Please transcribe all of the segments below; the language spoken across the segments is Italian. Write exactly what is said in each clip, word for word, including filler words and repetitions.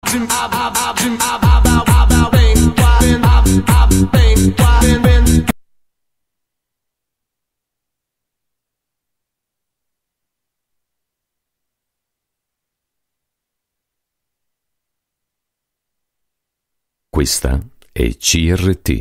Questa è C R T.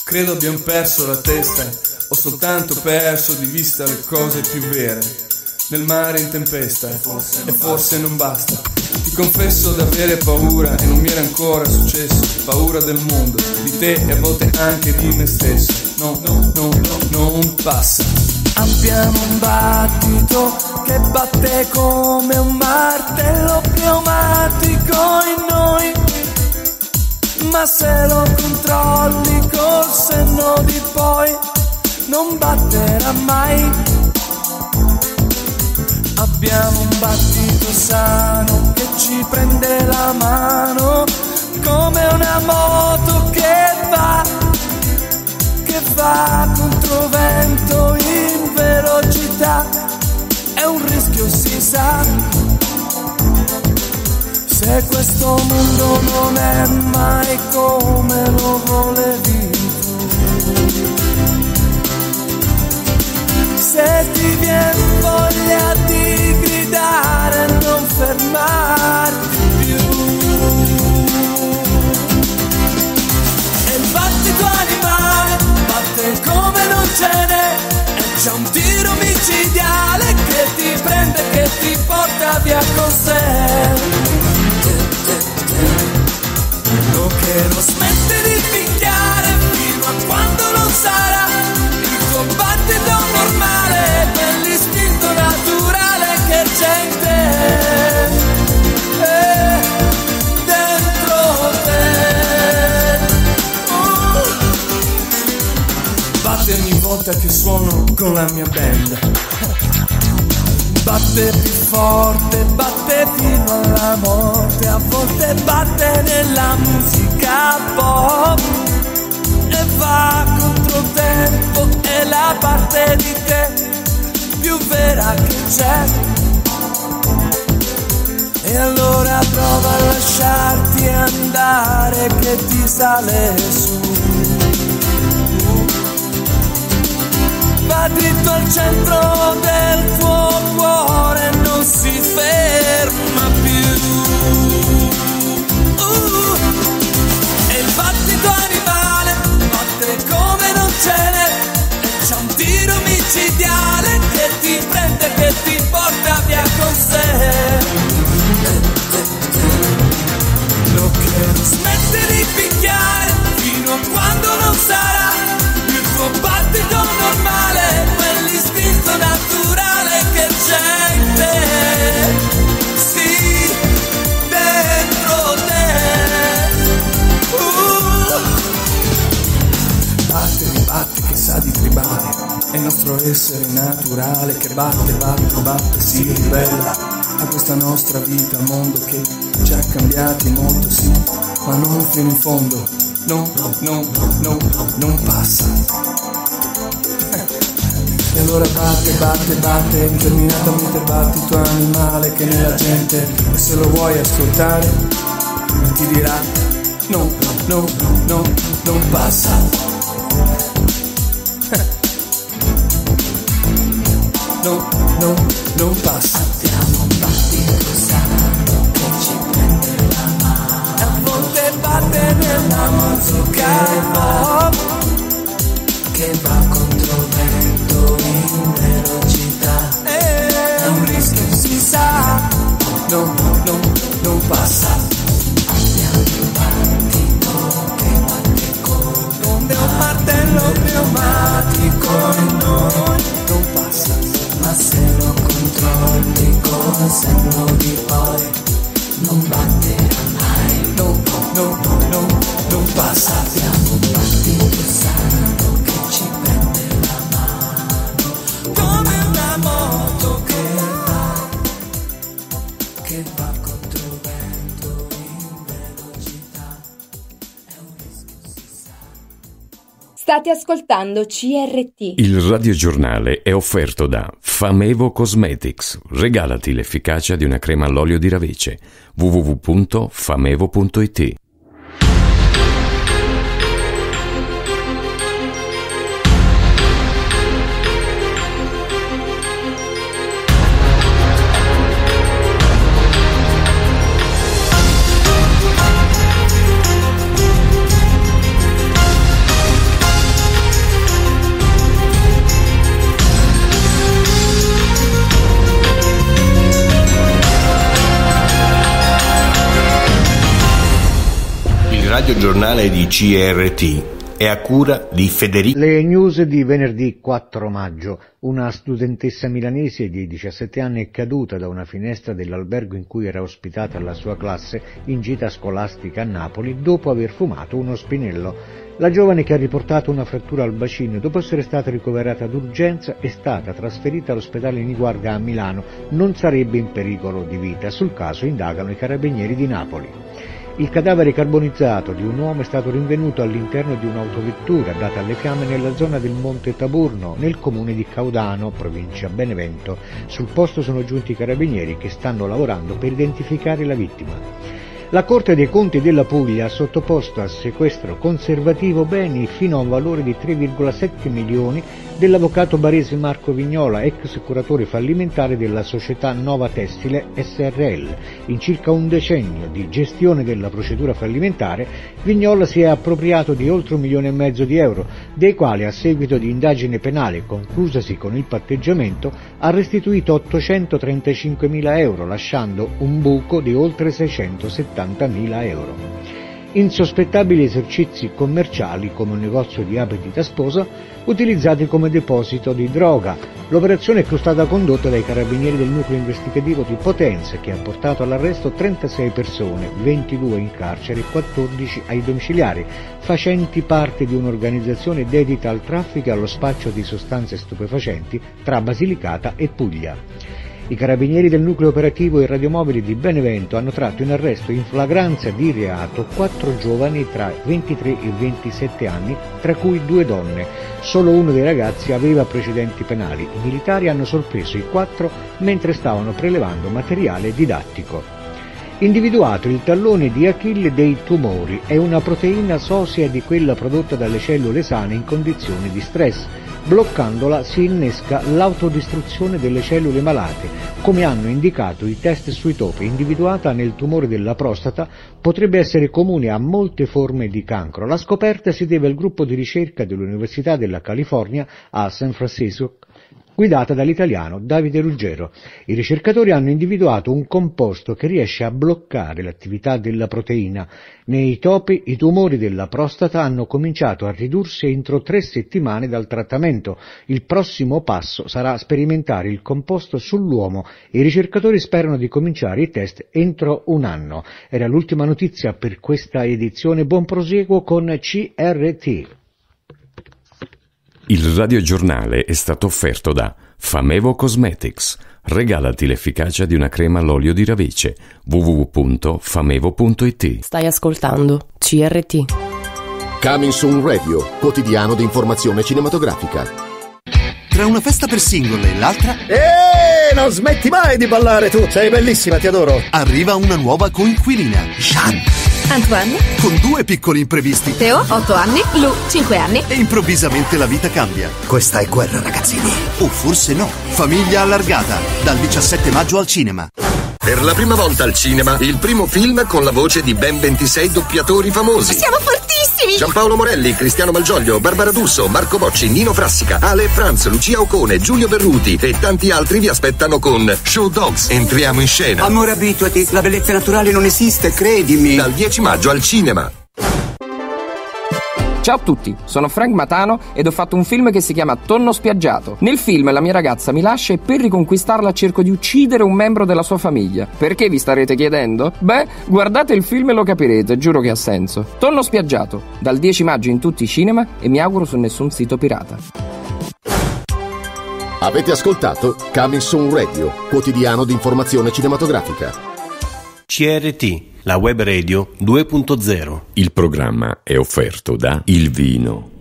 Credo abbiamo perso la testa, ho soltanto perso di vista le cose più vere. Nel mare in tempesta, e forse non basta. Ti confesso d'avere paura e non mi era ancora successo. Paura del mondo, di te e a volte anche di me stesso. No, no, no, no, non passa. Abbiamo un battito che batte come un martello pneumatico in noi, ma se lo controlli col senno di poi non batterà mai. Abbiamo un battito sano che ci prende la mano come una moto che va, che va contro vento in velocità. È un rischio, si sa, se questo mondo non è mai come lo volevi tu. Se ti vien voglia di gridare e non fermarti più, e il battito animale batte come non ce n'è, e c'è un tiro micidiale che ti prende, che ti porta via con sé. Lo che non smette di picchiare fino a quando non sarà il tuo battito normale, quell'istinto naturale che c'è in te, eh, dentro te. uh. Batte ogni volta che suono con la mia band, batte più forte, batte fino alla morte, a volte batte nella musica pop e va contro tempo, è la parte di te più vera che c'è. E allora prova a lasciarti andare che ti sale su. Va dritto al centro del tuo cuore, non si ferma più. Uh, e il battito animale batte come non ce n'è, e c'è un tiro micidiale che ti prende, che ti porta via con sé. Lo che non smette di picchiare fino a quando non sarà il tuo battito normale, quell'istinto naturale che c'è in te, sì, dentro te. uh. Batte, ribatte che sa di tribale, è il nostro essere naturale che batte, batte, batte, si ribella a questa nostra vita, mondo che ci ha cambiati molto, sì, ma non fino in fondo, no, no, no, no, non passa. E allora batte, batte, batte, interminatamente battito animale che nella gente, e se lo vuoi ascoltare, ti dirà no, no, no, non passa. No, no, non passa. Abbiamo un battito sano che ci prende la mano, e a volte batte nella musica pop che va contro vento in velocità. È un rischio, si sa, no, no, non passa. Abbiamo un battito che batte come un martello pneumatico in noi, non passa. Ma se lo controlli col senno di poi non batterà mai. No, no, no, non passa. Abbiamo un battito sano che ci prende la mano come una moto che va, che va contro vento in velocità. È un rischio, si sa. State ascoltando C R T. Il radiogiornale è offerto da Famevo Cosmetics. Regalati l'efficacia di una crema all'olio di ravice. w w w punto famevo punto i t. radiogiornale di C R T è a cura di Federico. Le news di venerdì quattro maggio. Una studentessa milanese di diciassette anni è caduta da una finestra dell'albergo in cui era ospitata la sua classe in gita scolastica a Napoli dopo aver fumato uno spinello. La giovane, che ha riportato una frattura al bacino dopo essere stata ricoverata d'urgenza, è stata trasferita all'ospedale Niguarda a Milano. Non sarebbe in pericolo di vita. Sul caso indagano i carabinieri di Napoli. Il cadavere carbonizzato di un uomo è stato rinvenuto all'interno di un'autovettura data alle fiamme nella zona del Monte Taburno, nel comune di Caudano, provincia Benevento. Sul posto sono giunti i carabinieri che stanno lavorando per identificare la vittima. La Corte dei Conti della Puglia ha sottoposto a sequestro conservativo beni fino a un valore di tre virgola sette milioni dell'avvocato barese Marco Vignola, ex curatore fallimentare della società Nova Tessile S R L. In circa un decennio di gestione della procedura fallimentare, Vignola si è appropriato di oltre un milione e mezzo di euro, dei quali, a seguito di indagine penale conclusasi con il patteggiamento, ha restituito ottocentotrentacinquemila euro, lasciando un buco di oltre seicentosettantamila euro. Insospettabili esercizi commerciali, come un negozio di abiti da sposa, utilizzati come deposito di droga. L'operazione è stata condotta dai carabinieri del nucleo investigativo di Potenza, che ha portato all'arresto trentasei persone, ventidue in carcere e quattordici ai domiciliari, facenti parte di un'organizzazione dedita al traffico e allo spaccio di sostanze stupefacenti tra Basilicata e Puglia. I carabinieri del nucleo operativo e radiomobili di Benevento hanno tratto in arresto in flagranza di reato quattro giovani tra ventitré e ventisette anni, tra cui due donne. Solo uno dei ragazzi aveva precedenti penali. I militari hanno sorpreso i quattro mentre stavano prelevando materiale didattico. Individuato il tallone di Achille dei tumori, è una proteina sosia di quella prodotta dalle cellule sane in condizioni di stress. Bloccandola si innesca l'autodistruzione delle cellule malate, come hanno indicato i test sui topi. Individuata nel tumore della prostata, potrebbe essere comune a molte forme di cancro. La scoperta si deve al gruppo di ricerca dell'Università della California a San Francisco, guidata dall'italiano Davide Ruggero. I ricercatori hanno individuato un composto che riesce a bloccare l'attività della proteina. Nei topi i tumori della prostata hanno cominciato a ridursi entro tre settimane dal trattamento. Il prossimo passo sarà sperimentare il composto sull'uomo e i ricercatori sperano di cominciare i test entro un anno. Era l'ultima notizia per questa edizione. Buon proseguo con C R T. Il radiogiornale è stato offerto da Famevo Cosmetics. Regalati l'efficacia di una crema all'olio di ravice. w w w punto famevo punto i t. Stai ascoltando C R T. Coming Soon Radio, quotidiano di informazione cinematografica. Tra una festa per singole e l'altra... Eeeh, non smetti mai di ballare tu! Sei bellissima, ti adoro! Arriva una nuova coinquilina, Jeanne. Antoine. Con due piccoli imprevisti. Teo, otto anni. Lu, cinque anni. E improvvisamente la vita cambia. Questa è guerra, ragazzini. O forse no. Famiglia allargata. Dal diciassette maggio al cinema. Per la prima volta al cinema, il primo film con la voce di ben ventisei doppiatori famosi. Siamo fortissimi! Giampaolo Morelli, Cristiano Malgioglio, Barbara D'Urso, Marco Bocci, Nino Frassica, Ale e Franz, Lucia Ocone, Giulio Berruti e tanti altri vi aspettano con Show Dogs. Entriamo in scena. Amore, abituati, la bellezza naturale non esiste, credimi. Dal dieci maggio al cinema. Ciao a tutti, sono Frank Matano ed ho fatto un film che si chiama Tonno Spiaggiato. Nel film la mia ragazza mi lascia e per riconquistarla cerco di uccidere un membro della sua famiglia. Perché vi starete chiedendo? Beh, guardate il film e lo capirete, giuro che ha senso. Tonno Spiaggiato, dal dieci maggio in tutti i cinema e mi auguro su nessun sito pirata. Avete ascoltato Coming Soon Radio, quotidiano di informazione cinematografica. C R T, la web radio due punto zero. Il programma è offerto da Il Vino.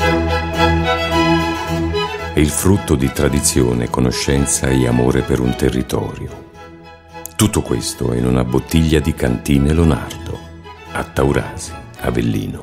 È il frutto di tradizione, conoscenza e amore per un territorio. Tutto questo in una bottiglia di Cantine Lonardo, a Taurasi, Avellino.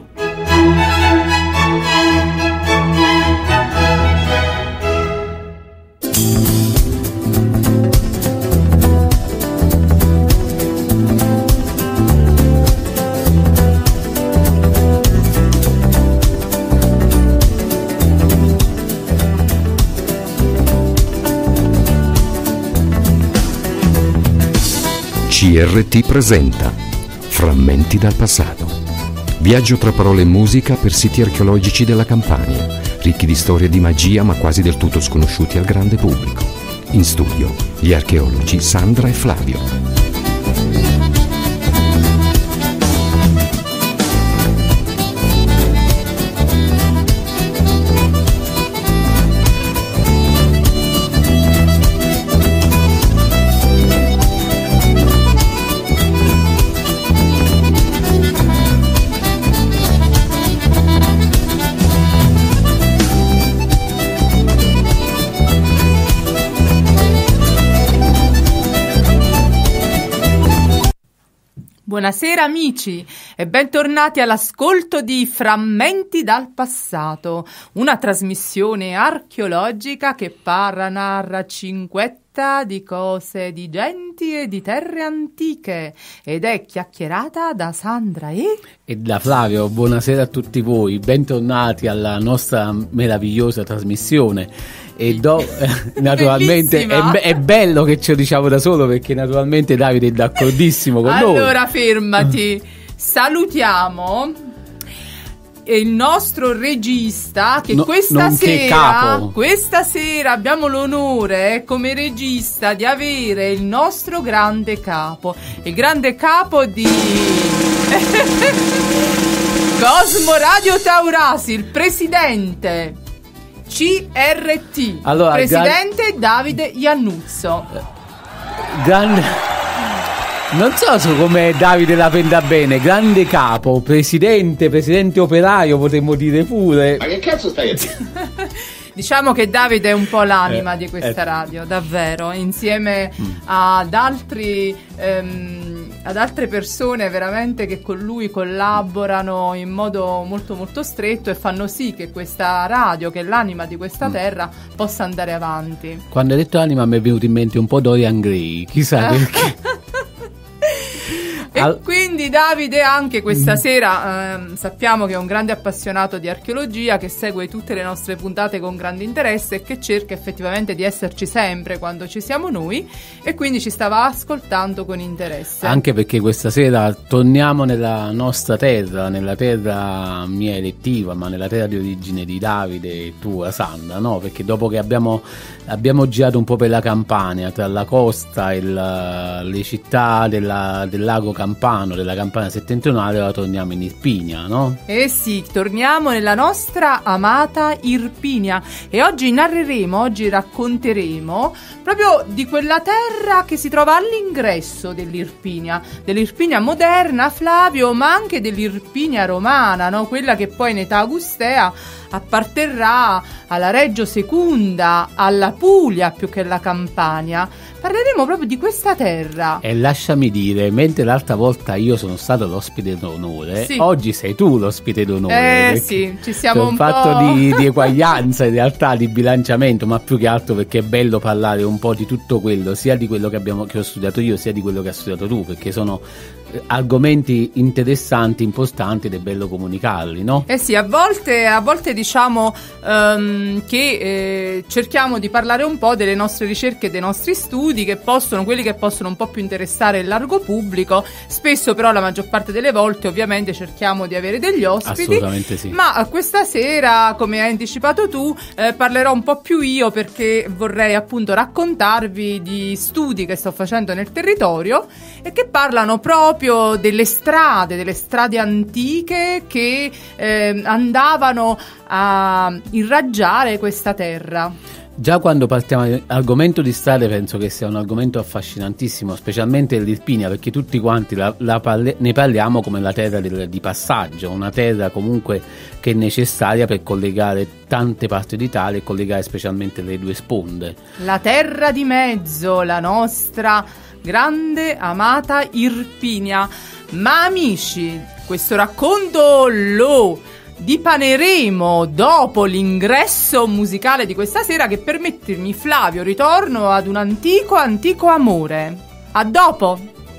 C R T presenta Frammenti dal passato. Viaggio tra parole e musica per siti archeologici della Campania, ricchi di storie di magia ma quasi del tutto sconosciuti al grande pubblico. In studio, gli archeologi Sandra e Flavio. Buonasera amici e bentornati all'ascolto di Frammenti dal passato, una trasmissione archeologica che parla, narra, cinquetta di cose, di genti e di terre antiche ed è chiacchierata da Sandra e... e da Flavio. Buonasera a tutti voi, bentornati alla nostra meravigliosa trasmissione. E do, eh, naturalmente è, è bello che ce lo diciamo da solo, perché naturalmente Davide è d'accordissimo con allora, noi. Allora fermati, salutiamo il nostro regista che no, questa sera questa sera abbiamo l'onore come regista di avere il nostro grande capo, il grande capo di Cosmo Radio Taurasi, il presidente C R T, allora, presidente gran... Davide Iannuzzo. Grande, non so se come Davide la prenda bene, grande capo, presidente, presidente operaio, potremmo dire pure. Ma che cazzo stai a dire? Diciamo che Davide è un po' l'anima eh, di questa eh. radio, davvero, insieme mm. ad altri ehm, ad altre persone veramente che con lui collaborano in modo molto molto stretto e fanno sì che questa radio, che è l'anima di questa mm. terra, possa andare avanti. Quando hai detto anima mi è venuto in mente un po' Dorian Gray, chissà perché. E Al... quindi Davide anche questa sera ehm, sappiamo che è un grande appassionato di archeologia, che segue tutte le nostre puntate con grande interesse e che cerca effettivamente di esserci sempre quando ci siamo noi, e quindi ci stava ascoltando con interesse. Anche perché questa sera torniamo nella nostra terra, nella terra mia elettiva, ma nella terra di origine di Davide e tua Sandra, no? Perché dopo che abbiamo, abbiamo girato un po' per la Campania, tra la costa e la, le città della, del lago Campano, della Campania settentrionale, ora torniamo in Irpinia, no? Eh sì, torniamo nella nostra amata Irpinia e oggi narreremo, oggi racconteremo proprio di quella terra che si trova all'ingresso dell'Irpinia, dell'Irpinia moderna, Flavio, ma anche dell'Irpinia romana, no? Quella che poi in età augustea apparterrà alla Reggio Secunda, alla Puglia più che alla Campania. Parleremo proprio di questa terra. E lasciami dire, mentre l'altra volta io sono stato l'ospite d'onore, sì. oggi sei tu l'ospite d'onore. Eh sì, ci siamo un po'... un fatto di, di eguaglianza, in realtà, di bilanciamento, ma più che altro perché è bello parlare un po' di tutto quello, sia di quello che, abbiamo, che ho studiato io, sia di quello che hai studiato tu, perché sono argomenti interessanti, importanti ed è bello comunicarli, no? Eh sì, a volte, a volte diciamo um, che eh, cerchiamo di parlare un po' delle nostre ricerche, dei nostri studi, che possono, quelli che possono un po' più interessare il largo pubblico. Spesso però, la maggior parte delle volte, ovviamente cerchiamo di avere degli ospiti. Assolutamente sì. Ma questa sera, come hai anticipato tu, eh, parlerò un po' più io, perché vorrei appunto raccontarvi di studi che sto facendo nel territorio e che parlano proprio delle strade, delle strade antiche che eh, andavano a irraggiare questa terra. Già quando partiamo dall'argomento di strade penso che sia un argomento affascinantissimo, specialmente l'Irpinia, perché tutti quanti la, la parle, ne parliamo come la terra del, di passaggio, una terra comunque che è necessaria per collegare tante parti d'Italia e collegare specialmente le due sponde. La terra di mezzo, la nostra grande amata Irpinia. Ma amici, questo racconto lo dipaneremo dopo l'ingresso musicale di questa sera, che, permettermi Flavio, ritorno ad un antico antico amore. A dopo.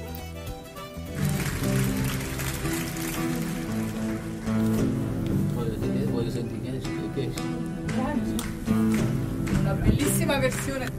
Una bellissima versione.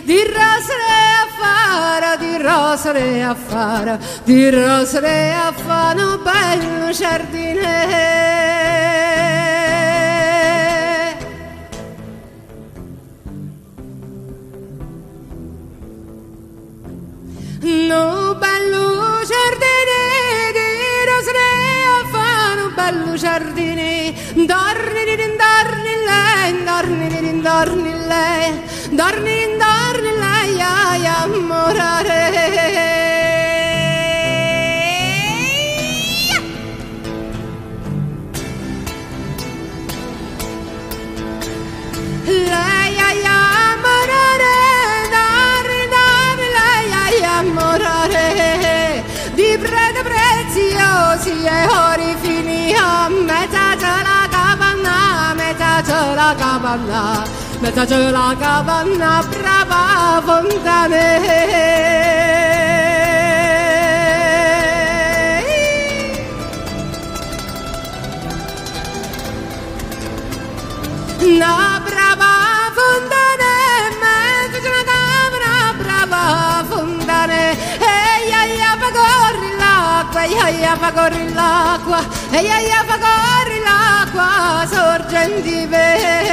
di rosere a fare, di rosere a fare, di rosere a fare un bello giardino. No bello giardino di rosere a fare un bello giardino, dormi dormi lei, dormi dormi lei, dormi dormi lei a amorare. Lei a amorare, dormi dormi lei a amorare, di prete preziosi e ori fini a metà c'è la capanna, metà c'è la capanna, metà c'è la capanna, brava fontane. Una brava fontane, metà c'è la capanna, brava fontane. Ehi, ehi, fa corri l'acqua, ehi, ehi, fa corri l'acqua, ehi, ehi, fa corri l'acqua, sorgenti ve.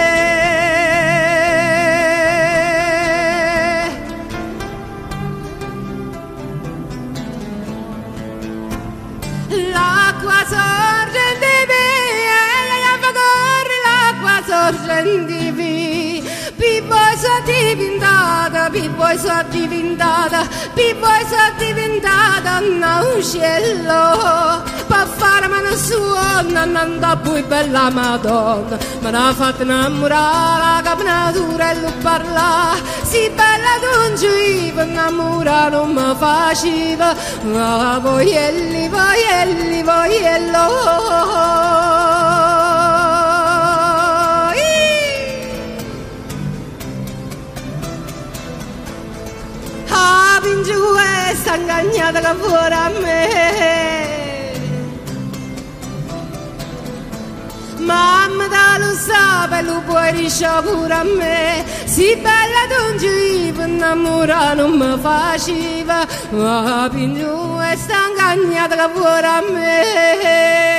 L'acqua sorgenti ve, ehi, ehi, fa corri l'acqua, sorgenti ve. Pippo sono diventata, Pippo sono diventata, Pippo sono diventata un uccello, per fare mano sua non andava più bella Madonna, me l'ha fatta innamorare la campanatura e lo parla, si bella non giuiva, innamorare non mi faceva, ma voielli, voielli, voiello. Ah, pingiù e sta ingagnata che fuori a me, mamma da lo sa, per lo puoi risciare pure a me, si bella non giuiva, innamorare non mi faceva, ah, pingiù e sta ingagnata che fuori a me.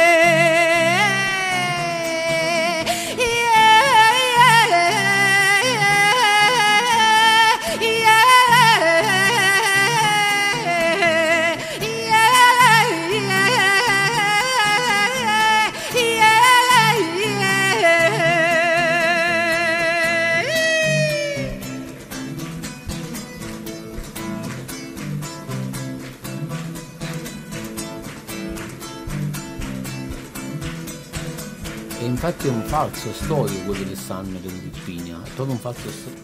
E infatti è un falso storico quello che sanno dell'Irpinia, è proprio un falso storico.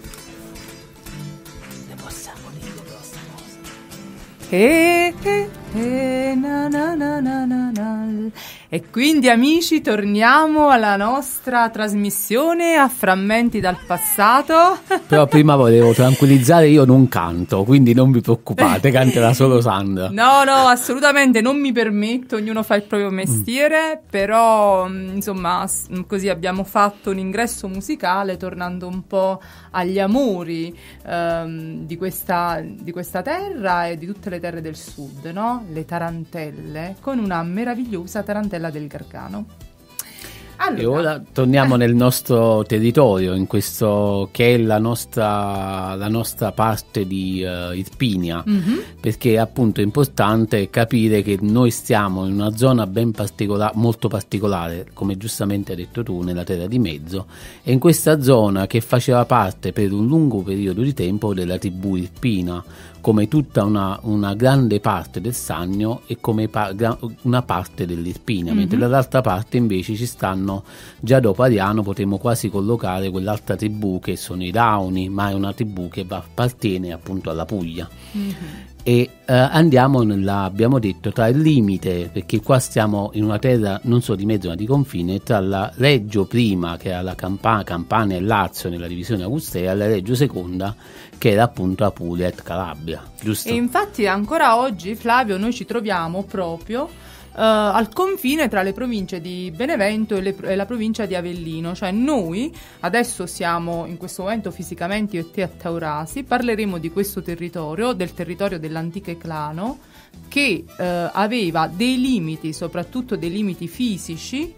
Ne possiamo dire questa cosa. E, e, e, na, na, na, na, na, na. E quindi amici torniamo alla nostra trasmissione a frammenti dal passato. Però prima volevo tranquillizzare, io non canto, quindi non vi preoccupate, canterà solo Sandra. No, no, assolutamente non mi permetto, ognuno fa il proprio mestiere, mm. però insomma così abbiamo fatto un ingresso musicale tornando un po' agli amori ehm, di, questa, di questa terra e di tutte le terre del sud, no? Le tarantelle, con una meravigliosa tarantella del Gargano. Allora, e ora torniamo nel nostro territorio, in questo che è la nostra, la nostra parte di uh, Irpinia, mm-hmm. perché appunto è importante capire che noi stiamo in una zona ben particolare, molto particolare, come giustamente hai detto tu, nella Terra di Mezzo, e in questa zona che faceva parte per un lungo periodo di tempo della tribù Irpina, come tutta una, una grande parte del Sannio e come pa- una parte dell'Irpinia, mm-hmm. mentre dall'altra parte invece ci stanno, già dopo Ariano potremmo quasi collocare quell'altra tribù che sono i Dauni, ma è una tribù che va, appartiene appunto alla Puglia. Mm-hmm. E eh, andiamo nella, abbiamo detto, tra il limite, perché qua stiamo in una terra non solo di mezzo ma di confine, tra la Reggio prima, che era la Campa- Campania e Lazio nella divisione augustea, e la Reggio seconda, che era appunto Apulia et Calabria, giusto? E infatti ancora oggi, Flavio, noi ci troviamo proprio al confine tra le province di Benevento e, le, e la provincia di Avellino. Cioè noi adesso siamo in questo momento fisicamente io e te a Taurasi, parleremo di questo territorio, del territorio dell'antica Eclano, che eh, aveva dei limiti, soprattutto dei limiti fisici,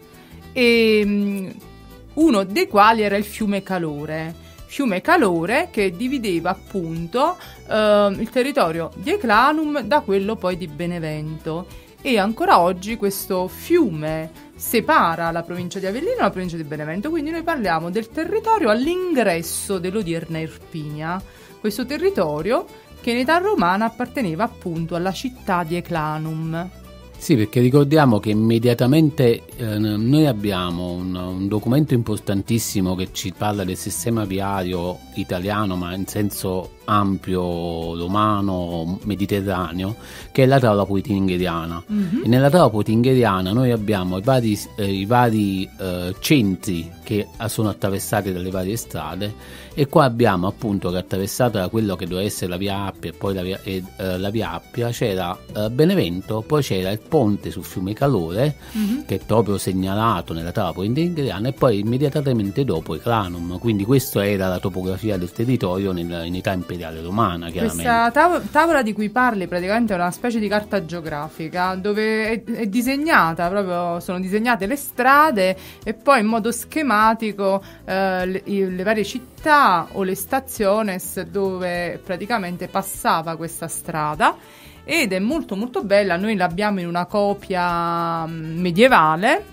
e mh, uno dei quali era il fiume Calore. Fiume Calore che divideva appunto eh, il territorio di Eclanum da quello poi di Benevento, e ancora oggi questo fiume separa la provincia di Avellino dalla provincia di Benevento, quindi noi parliamo del territorio all'ingresso dell'odierna Irpinia, questo territorio che in età romana apparteneva appunto alla città di Eclanum. Sì, perché ricordiamo che immediatamente eh, noi abbiamo un, un documento importantissimo che ci parla del sistema viario italiano, ma in senso ampio, romano, mediterraneo, che è la tavola poitingheriana. Mm-hmm. E nella tavola poitingheriana noi abbiamo i vari, eh, i vari eh, centri che sono attraversati dalle varie strade, e qua abbiamo appunto che attraversata da quello che doveva essere la via Appia e poi la via, eh, la via Appia c'era eh, Benevento, poi c'era il ponte sul fiume Calore, mm-hmm. che è proprio segnalato nella tavola poitingheriana, e poi immediatamente dopo Eclanum. Quindi questa era la topografia del territorio nel, in età imperiale romana, chiaramente. Questa tav- tavola di cui parli praticamente è una specie di carta geografica dove è, è disegnata, proprio sono disegnate le strade e poi in modo schematico eh, le, le varie città o le stazioni dove praticamente passava questa strada, ed è molto molto bella. Noi l'abbiamo in una copia medievale.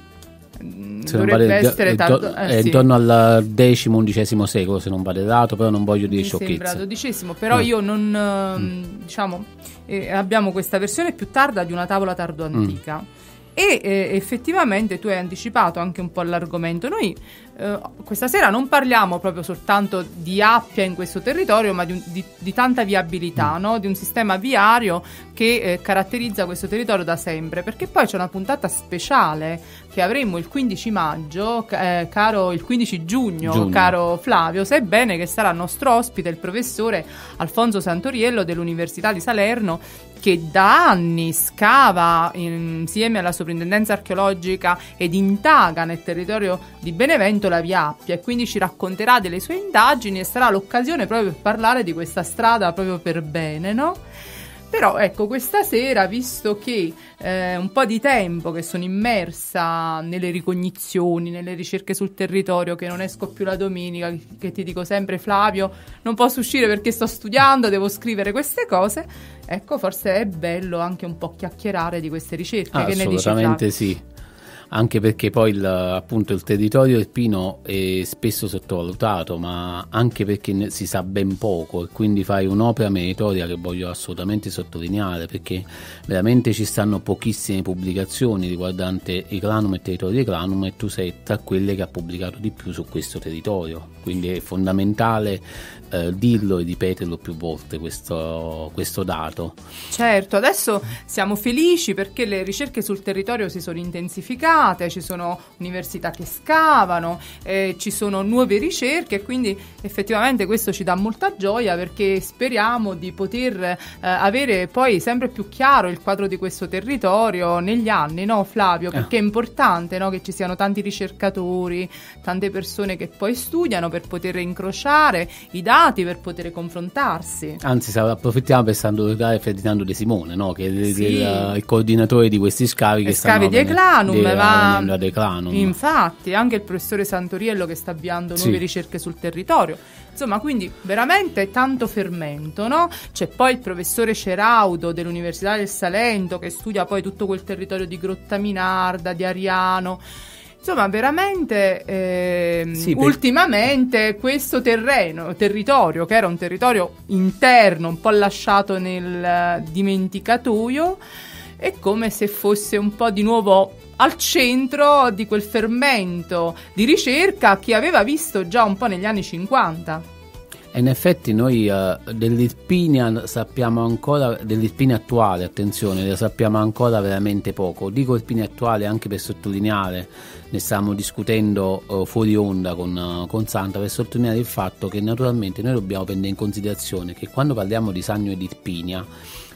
Se dovrebbe vale, essere tardo, eh, è sì. intorno al decimo undicesimo secolo, se non vado errato, però non voglio dire sciocchezze. Mi sembra dodicesimo, però mm. io non mm. diciamo eh, abbiamo questa versione più tarda di una tavola tardo antica. Mm. E eh, effettivamente tu hai anticipato anche un po' l'argomento. Noi eh, questa sera non parliamo proprio soltanto di Appia in questo territorio, ma di, un, di, di tanta viabilità, mm. no? Di un sistema viario che eh, caratterizza questo territorio da sempre, perché poi c'è una puntata speciale che avremo il quindici maggio, eh, caro il quindici giugno, giugno, caro Flavio, sai bene che sarà nostro ospite il professore Alfonso Santoriello dell'Università di Salerno, che da anni scava insieme alla soprintendenza archeologica ed indaga nel territorio di Benevento la via Appia, e quindi ci racconterà delle sue indagini e sarà l'occasione proprio per parlare di questa strada proprio per bene, no? Però ecco, questa sera, visto che eh, un po' di tempo che sono immersa nelle ricognizioni, nelle ricerche sul territorio, che non esco più la domenica, che ti dico sempre Flavio, non posso uscire perché sto studiando, devo scrivere queste cose, ecco, forse è bello anche un po' chiacchierare di queste ricerche. Ah, che ne dici, assolutamente sì. Anche perché poi il, appunto il territorio irpino è spesso sottovalutato, ma anche perché si sa ben poco, e quindi fai un'opera meritoria che voglio assolutamente sottolineare, perché veramente ci stanno pochissime pubblicazioni riguardanti Eclanum e territorio di Eclanum, e tu sei tra quelle che ha pubblicato di più su questo territorio, quindi è fondamentale eh, dirlo e ripeterlo più volte questo, questo dato. Certo, adesso siamo felici perché le ricerche sul territorio si sono intensificate, ci sono università che scavano, eh, ci sono nuove ricerche, e quindi effettivamente questo ci dà molta gioia, perché speriamo di poter eh, avere poi sempre più chiaro il quadro di questo territorio negli anni, no Flavio? Perché è importante, no, che ci siano tanti ricercatori, tante persone che poi studiano per poter incrociare i dati, per poter confrontarsi. Anzi, approfittiamo per salutare Ferdinando De Simone, no? Che è sì. il, il coordinatore di questi scavi che scavi stanno di Eclanum, de, ma Eclanum. Infatti anche il professore Santoriello che sta avviando nuove sì. ricerche sul territorio, insomma, quindi veramente tanto fermento, no? C'è poi il professore Ceraudo dell'Università del Salento che studia poi tutto quel territorio di Grottaminarda, di Ariano. Insomma, veramente eh, sì, per... ultimamente questo terreno, territorio che era un territorio interno, un po' lasciato nel dimenticatoio, è come se fosse un po' di nuovo al centro di quel fermento di ricerca che aveva visto già un po' negli anni cinquanta. E in effetti noi uh, dell'Irpinia sappiamo ancora, dell'Irpinia attuale, attenzione, ne sappiamo ancora veramente poco. Dico Irpinia attuale anche per sottolineare, ne stavamo discutendo uh, fuori onda con, uh, con Santa, per sottolineare il fatto che naturalmente noi dobbiamo prendere in considerazione che quando parliamo di Sannio ed Irpinia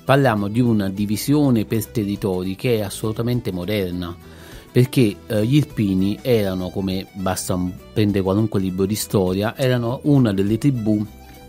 parliamo di una divisione per territori che è assolutamente moderna, perché eh, gli Irpini erano, come basta prendere qualunque libro di storia, erano una delle tribù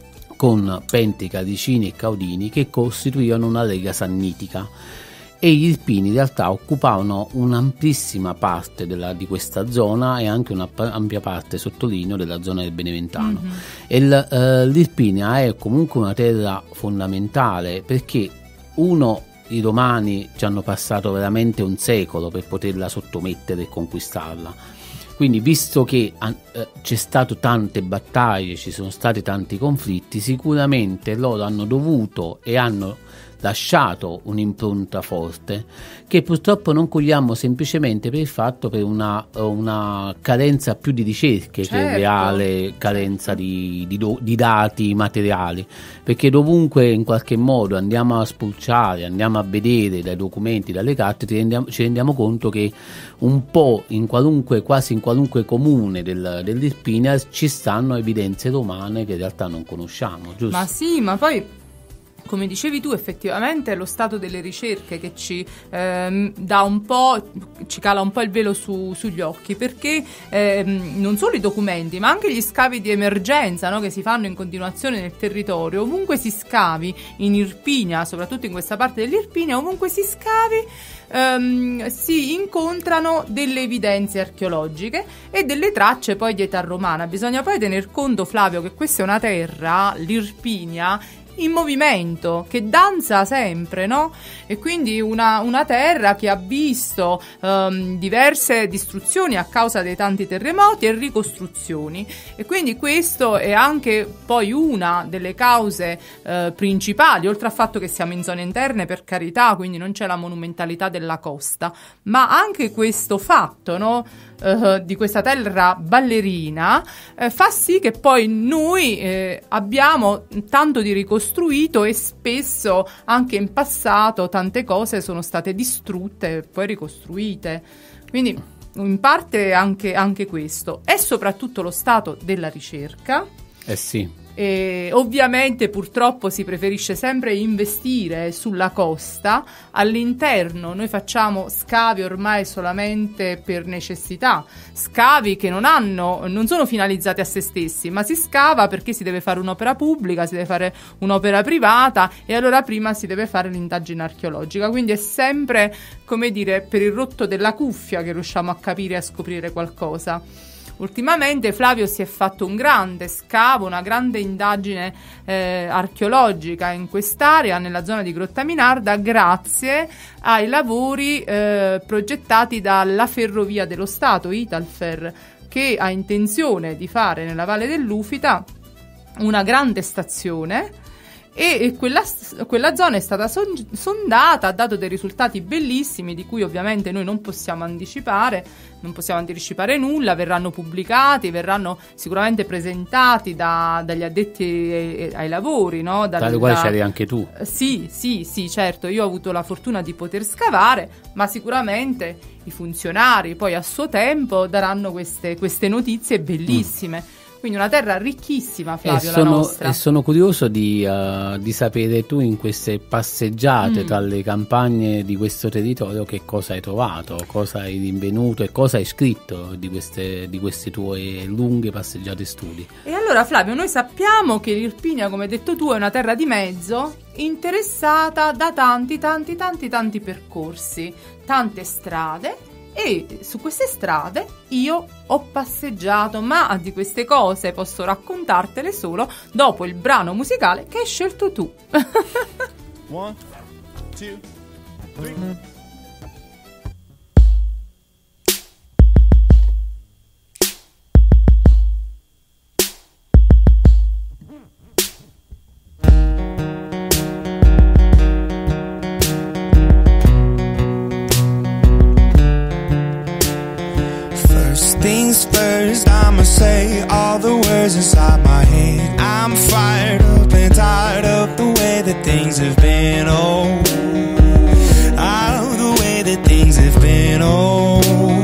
con Penti, Caricini e Caudini che costituivano una lega sannitica, e gli Irpini in realtà occupavano un'amplissima parte della, di questa zona e anche un'ampia parte, sottolineo, della zona del Beneventano. Mm-hmm. E il, eh, l'Irpinia è comunque una terra fondamentale, perché uno, i romani ci hanno passato veramente un secolo per poterla sottomettere e conquistarla, quindi visto che eh, c'è stato tante battaglie, ci sono stati tanti conflitti, sicuramente loro hanno dovuto e hanno lasciato un'impronta forte che purtroppo non cogliamo semplicemente per il fatto per una, una carenza più di ricerche, certo, che reale carenza di, di, do, di dati materiali, perché dovunque in qualche modo andiamo a spulciare, andiamo a vedere dai documenti, dalle carte, ci rendiamo, ci rendiamo conto che un po' in qualunque, quasi in qualunque comune del, dell'Irpinia ci stanno evidenze romane che in realtà non conosciamo, giusto? Ma sì, ma poi, come dicevi tu, effettivamente è lo stato delle ricerche che ci ehm, dà un po', ci cala un po' il velo su, sugli occhi, perché ehm, non solo i documenti, ma anche gli scavi di emergenza, no, che si fanno in continuazione nel territorio. Ovunque si scavi in Irpinia, soprattutto in questa parte dell'Irpinia, ovunque si scavi ehm, si incontrano delle evidenze archeologiche e delle tracce poi di età romana. Bisogna poi tener conto, Flavio, che questa è una terra, l'Irpinia, in movimento, che danza sempre, no? E quindi una, una terra che ha visto um, diverse distruzioni a causa dei tanti terremoti e ricostruzioni, e quindi questo è anche poi una delle cause uh, principali, oltre al fatto che siamo in zone interne, per carità, quindi non c'è la monumentalità della costa, ma anche questo fatto, no? Uh, di questa terra ballerina uh, fa sì che poi noi uh, abbiamo tanto di ricostruito, e spesso anche in passato tante cose sono state distrutte e poi ricostruite, quindi in parte anche, anche questo è soprattutto lo stato della ricerca. Eh sì. E ovviamente purtroppo si preferisce sempre investire sulla costa. All'interno noi facciamo scavi ormai solamente per necessità, scavi che non hanno, non sono finalizzati a se stessi, ma si scava perché si deve fare un'opera pubblica, si deve fare un'opera privata, e allora prima si deve fare l'indagine archeologica, quindi è sempre, come dire, per il rotto della cuffia che riusciamo a capire e a scoprire qualcosa. Ultimamente Flavio si è fatto un grande scavo, una grande indagine eh, archeologica in quest'area, nella zona di Grottaminarda, grazie ai lavori eh, progettati dalla Ferrovia dello Stato, Italfer, che ha intenzione di fare nella Valle dell'Ufita una grande stazione. E quella, quella zona è stata son, sondata, ha dato dei risultati bellissimi, di cui ovviamente noi non possiamo anticipare, non possiamo anticipare nulla. Verranno pubblicati, verranno sicuramente presentati da, dagli addetti ai, ai lavori, no? Tra le quali c'eri anche tu. Sì, sì, sì, certo, io ho avuto la fortuna di poter scavare, ma sicuramente i funzionari poi a suo tempo daranno queste, queste notizie bellissime. Mm. Quindi una terra ricchissima, Flavio, e sono, la nostra. E sono curioso di, uh, di sapere tu, in queste passeggiate mm. tra le campagne di questo territorio, che cosa hai trovato, cosa hai rinvenuto e cosa hai scritto di queste, di queste tue lunghe passeggiate e studi. E allora, Flavio, noi sappiamo che l'Irpinia, come hai detto tu, è una terra di mezzo interessata da tanti, tanti, tanti, tanti percorsi, tante strade. E su queste strade io ho passeggiato, ma di queste cose posso raccontartele solo dopo il brano musicale che hai scelto tu. One, two, three. Things first, I'ma say all the words inside my head. I'm fired up and tired of the way that things have been, oh, oh, the way that things have been, oh.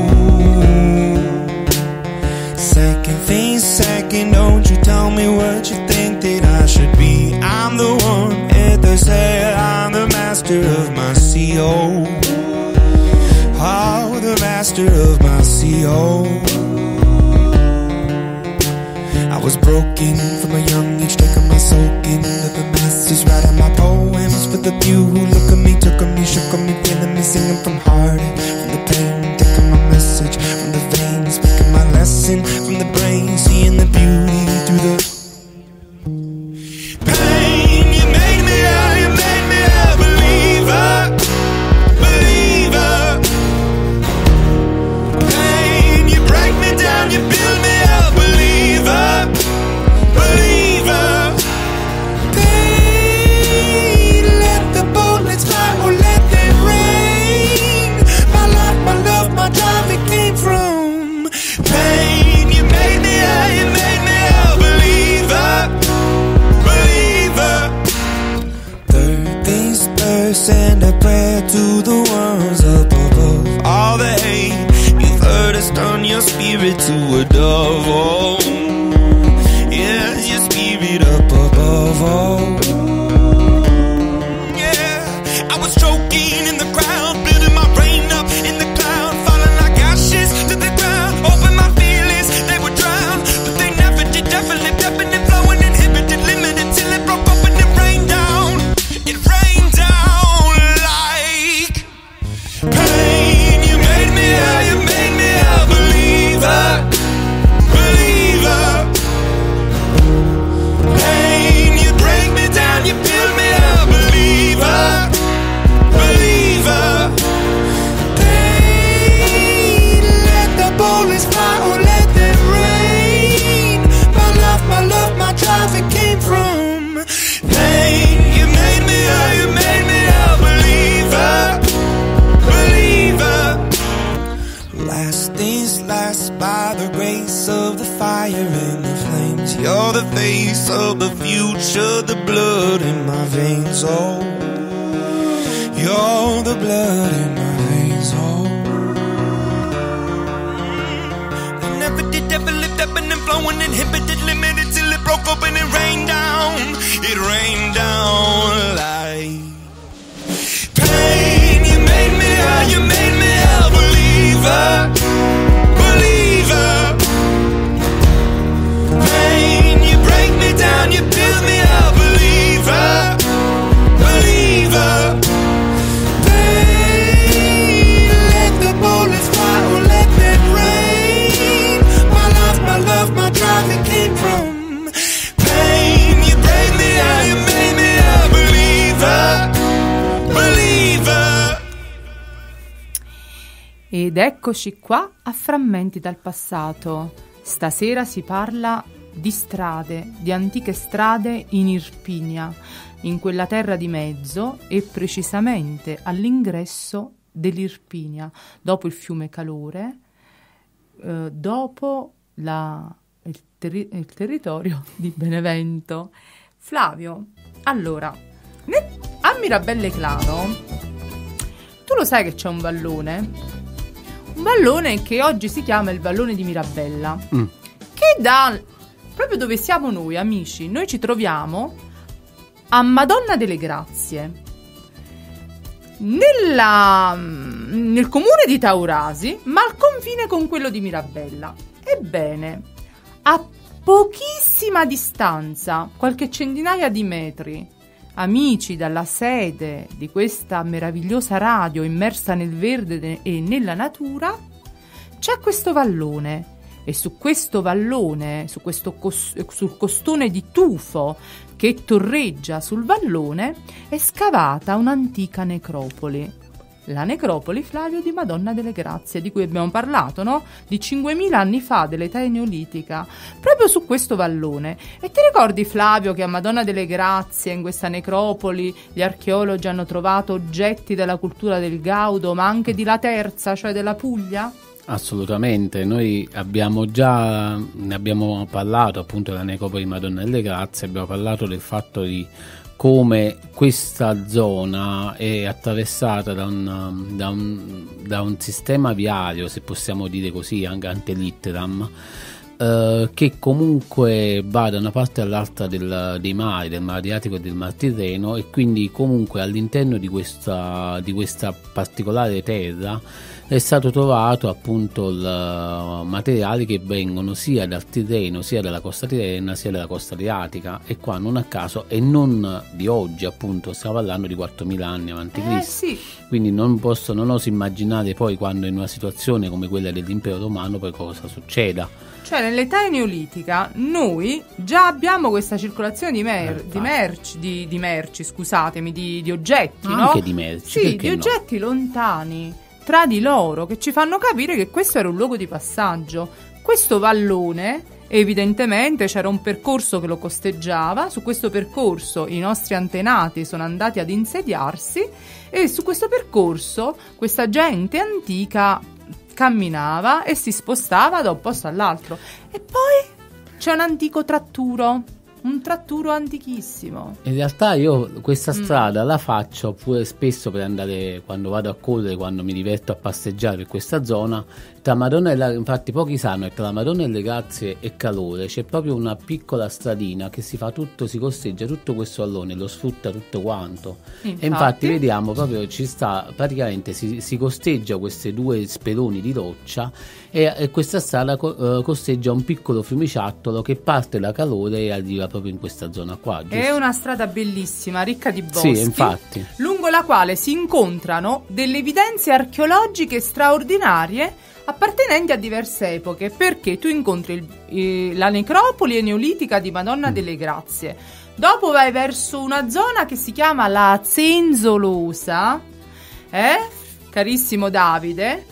Second things second, don't you tell me what you think that I should be. I'm the one at the sail, I'm the man master of my C O. Oh, the master of my C O. I was broken from a young age, taking my soak in to the masses, writing my poems for the few who look at me, took on me, shook on me, feeling me, singing from heart, from the pain, taking my message from the veins, speaking my lesson from the brain, seeing the beauty through the pain. You made me a, you made me a believer, believer. Pain, you break me down, you build me a believer, believer. Pain, let the bullets fly or let them rain. My life, my love, my drive, it came from pain. You made me a, you made me a believer, believer. Third things first, and a prayer to the ones up above. All the hate you've heard us turn your spirit to a dove. Oh, yes, your spirit up above. Oh, yeah. I was choking in the crowd, building my rain up in the cloud, falling like ashes to the ground. Open my feelings, they would drown, but they never did. Definitely, definitely flowing, inhibited, limited till it broke up and it rained down. It rained down like pain. You made me a, you made me a believer, believer. Pain, you break me down, you build me a believer, believer. Pain, let the bullets fly or let them rain. My love, my love, my drive, it came from pain. You made me a, you made me a believer, believer. Last things last, by the grace of the fire and the flames. You're the face of the future, the blood in my veins. Oh, you're the blood in my veins. Oh, they never did, ever lived up and then flowing, inhibited, limited till it broke up and it rained down. It rained down like pain. You made me a, you made me a believer, believer. Pain, you break me down, you build me a believer, believer. Pain, let the bullets fly or let them rain. My love, my love, my drive, it came from pain. You break me out, you made me a believer, believer. Ed eccoci qua a Frammenti dal passato. Stasera si parla di strade, di antiche strade in Irpinia, in quella terra di mezzo e precisamente all'ingresso dell'Irpinia, dopo il fiume Calore, eh, dopo la, il, terri- il territorio di Benevento. Flavio, allora, ne- a Mirabelle Claro, tu lo sai che c'è un vallone? Un vallone che oggi si chiama il Vallone di Mirabella, mm. che da proprio dove siamo noi, amici, noi ci troviamo a Madonna delle Grazie, nella, nel comune di Taurasi, ma al confine con quello di Mirabella. Ebbene, a pochissima distanza, qualche centinaia di metri, amici, dalla sede di questa meravigliosa radio immersa nel verde e nella natura, c'è questo vallone. E su questo vallone, su questo cos- sul costone di tufo che torreggia sul vallone, è scavata un'antica necropoli. La necropoli, Flavio, di Madonna delle Grazie, di cui abbiamo parlato, no? Di cinquemila anni fa, dell'età neolitica, proprio su questo vallone. E ti ricordi, Flavio, che a Madonna delle Grazie, in questa necropoli, gli archeologi hanno trovato oggetti della cultura del Gaudo, ma anche di La Terza, cioè della Puglia? Assolutamente, noi abbiamo già, ne abbiamo parlato appunto della necropoli di Madonna delle Grazie, abbiamo parlato del fatto di come questa zona è attraversata da un, da un, da un sistema viario, se possiamo dire così, anche ante litteram, eh, che comunque va da una parte all'altra del, dei mari, del Mar Adriatico e del Mar Tirreno, e quindi comunque all'interno di questa, di questa particolare terra è stato trovato appunto il, materiali che vengono sia dal Tirreno, sia dalla costa tirrena, sia dalla costa adriatica, e qua non a caso, e non di oggi, appunto stiamo parlando di quattromila anni avanti Cristo, eh, sì. Quindi non posso, non oso immaginare poi quando in una situazione come quella dell'impero romano poi cosa succeda. Cioè nell'età neolitica noi già abbiamo questa circolazione di, mer- eh, di merci, di, di merci, scusatemi, di, di oggetti, anche no? Anche di merci, sì, di no? oggetti lontani tra di loro, che ci fanno capire che questo era un luogo di passaggio. Questo vallone, evidentemente c'era un percorso che lo costeggiava, su questo percorso i nostri antenati sono andati ad insediarsi, e su questo percorso questa gente antica camminava e si spostava da un posto all'altro. E poi c'è un antico tratturo, un tratturo antichissimo. In realtà io questa strada mm. la faccio pure spesso per andare, quando vado a correre, quando mi diverto a passeggiare per questa zona, tra Madonna e la, infatti pochi sanno che tra la Madonna delle Grazie e Calore c'è proprio una piccola stradina che si fa tutto, si costeggia tutto questo vallone, lo sfrutta tutto quanto. Infatti. E infatti vediamo proprio ci sta, praticamente si, si costeggia queste due speroni di roccia, e, e questa strada co, uh, costeggia un piccolo fiumiciattolo che parte da Calore e arriva proprio in questa zona qua, giusto? È una strada bellissima, ricca di boschi, sì, infatti, lungo la quale si incontrano delle evidenze archeologiche straordinarie appartenenti a diverse epoche, perché tu incontri il, eh, la necropoli neolitica di Madonna mm. delle Grazie, dopo vai verso una zona che si chiama la Zenzolosa, eh? Carissimo Davide,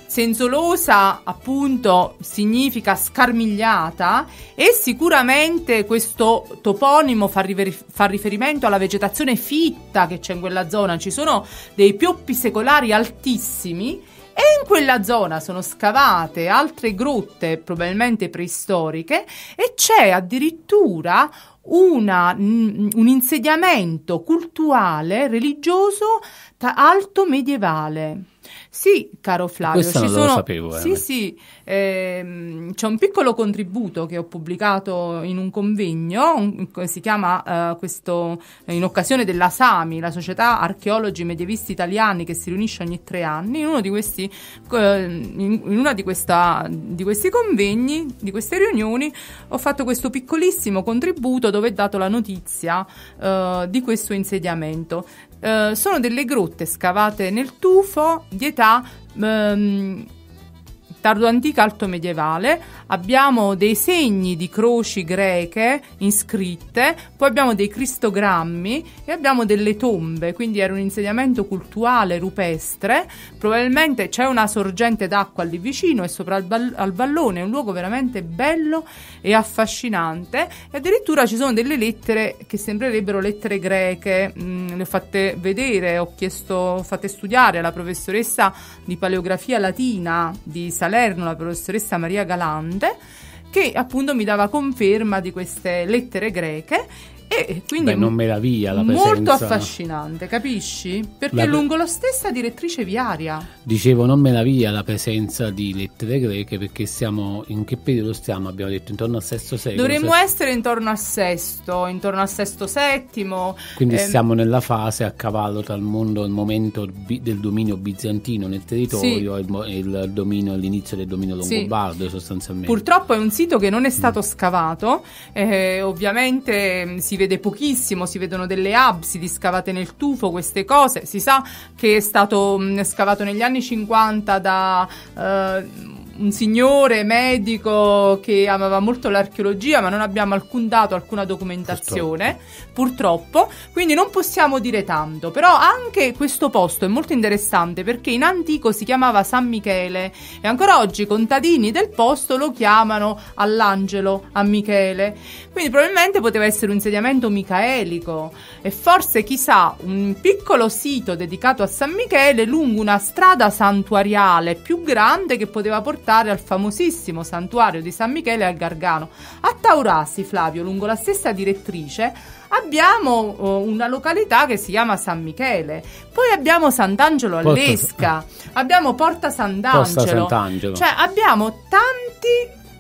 Zenzolosa appunto significa scarmigliata, e sicuramente questo toponimo fa, river- fa riferimento alla vegetazione fitta che c'è in quella zona. Ci sono dei pioppi secolari altissimi, e in quella zona sono scavate altre grotte probabilmente preistoriche, e c'è addirittura una, un insediamento cultuale religioso alto medievale. Sì, caro Flavio, questo ci non sono... lo sapevo. Eh. Sì, sì, ehm, c'è un piccolo contributo che ho pubblicato in un convegno, un, si chiama uh, questo, in occasione della SAMI, la Società Archeologi Medievisti Italiani, che si riunisce ogni tre anni. In uno di questi, uh, in, in una di, questa, di questi convegni, di queste riunioni, ho fatto questo piccolissimo contributo dove ho dato la notizia uh, di questo insediamento. Uh, sono delle grotte scavate nel tufo di età um, tardo antica, alto medievale. Abbiamo dei segni di croci greche inscritte, poi abbiamo dei cristogrammi e abbiamo delle tombe, quindi era un insediamento cultuale rupestre. Probabilmente c'è una sorgente d'acqua lì vicino, e sopra al, ball- al vallone è un luogo veramente bello e affascinante, e addirittura ci sono delle lettere che sembrerebbero lettere greche. Mm, le ho fatte vedere, ho chiesto, ho fatte studiare alla professoressa di paleografia latina di Salerno, la professoressa Maria Galante, che appunto mi dava conferma di queste lettere greche, e quindi Beh, non meraviglia la presenza, molto affascinante, capisci? Perché è lungo la stessa direttrice viaria. Dicevo, non meraviglia la presenza di lettere greche, perché siamo, in che periodo stiamo? Abbiamo detto intorno al sesto secolo. Dovremmo se... essere intorno al sesto, intorno al sesto settimo. Quindi ehm... siamo nella fase a cavallo tra il mondo, il momento bi- del dominio bizantino nel territorio, sì, e il, il dominio, l'inizio del dominio longobardo, sì, sostanzialmente. Purtroppo è un sito che non è stato mm. scavato, eh, ovviamente si vede pochissimo, si vedono delle absidi scavate nel tufo, queste cose. Si sa che è stato mh, scavato negli anni cinquanta da uh, un signore medico che amava molto l'archeologia, ma non abbiamo alcun dato, alcuna documentazione, purtroppo. purtroppo, quindi non possiamo dire tanto. Però anche questo posto è molto interessante, perché in antico si chiamava San Michele, e ancora oggi i contadini del posto lo chiamano all'angelo, a Michele. Quindi probabilmente poteva essere un insediamento micaelico, e forse, chissà, un piccolo sito dedicato a San Michele lungo una strada santuariale più grande che poteva portare al famosissimo santuario di San Michele al Gargano. A Taurasi, Flavio, lungo la stessa direttrice, abbiamo uh, una località che si chiama San Michele, poi abbiamo Sant'Angelo all'Esca, abbiamo Porta Sant'Angelo, Porta Sant'Angelo. Cioè abbiamo tanti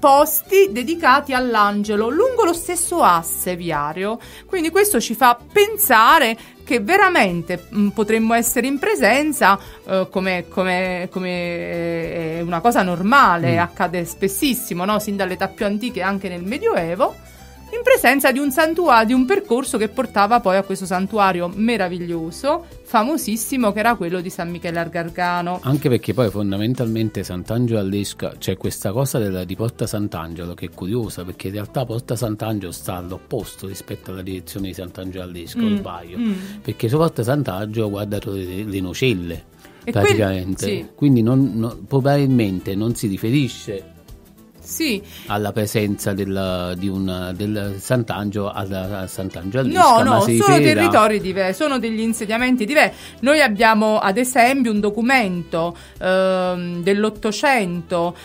posti dedicati all'angelo lungo lo stesso asse viario. Quindi questo ci fa pensare che veramente mh, potremmo essere in presenza, eh, come, come, come è una cosa normale, mm. accade spessissimo, no? Sin dalle età più antiche, anche nel Medioevo, in presenza di un santuario, di un percorso che portava poi a questo santuario meraviglioso, famosissimo, che era quello di San Michele al Gargano. Anche perché poi fondamentalmente Sant'Angelo all'Esca, c'è cioè questa cosa della, di Porta Sant'Angelo che è curiosa, perché in realtà Porta Sant'Angelo sta all'opposto rispetto alla direzione di Sant'Angelo all'Esca, mm, o sbaglio, mm. perché su Porta Sant'Angelo guardato le, le nocelle e praticamente, quel, sì. quindi non, non, probabilmente non si riferisce sì. alla presenza del, di un, del Sant'Angelo a Sant'Angelo no no sono rifera... territori diversi, sono degli insediamenti diversi. Noi abbiamo ad esempio un documento ehm, dell'Ottocento,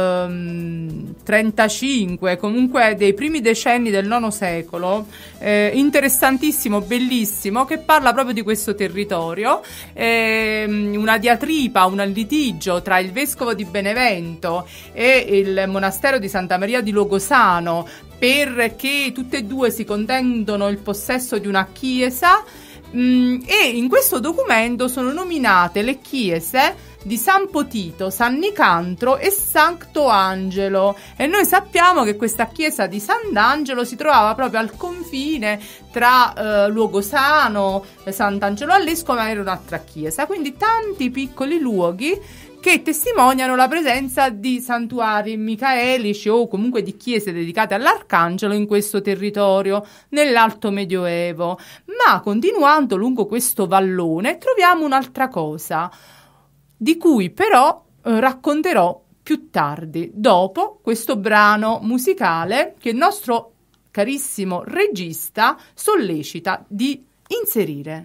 ehm, trentacinque, comunque dei primi decenni del nono secolo, eh, interessantissimo, bellissimo, che parla proprio di questo territorio, ehm, una diatriba, un litigio tra il vescovo di Benevento e il monastero di Santa Maria di Logosano, perché tutte e due si contendono il possesso di una chiesa, mh, e in questo documento sono nominate le chiese di San Potito, San Nicandro e Sancto Angelo, e noi sappiamo che questa chiesa di Sant'Angelo si trovava proprio al confine tra eh, Luogosano, Sant'Angelo all'Esco, ma era un'altra chiesa, quindi tanti piccoli luoghi che testimoniano la presenza di santuari micaelici o comunque di chiese dedicate all'Arcangelo in questo territorio nell'Alto Medioevo. Ma continuando lungo questo vallone troviamo un'altra cosa, di cui però eh, racconterò più tardi, dopo questo brano musicale che il nostro carissimo regista sollecita di inserire.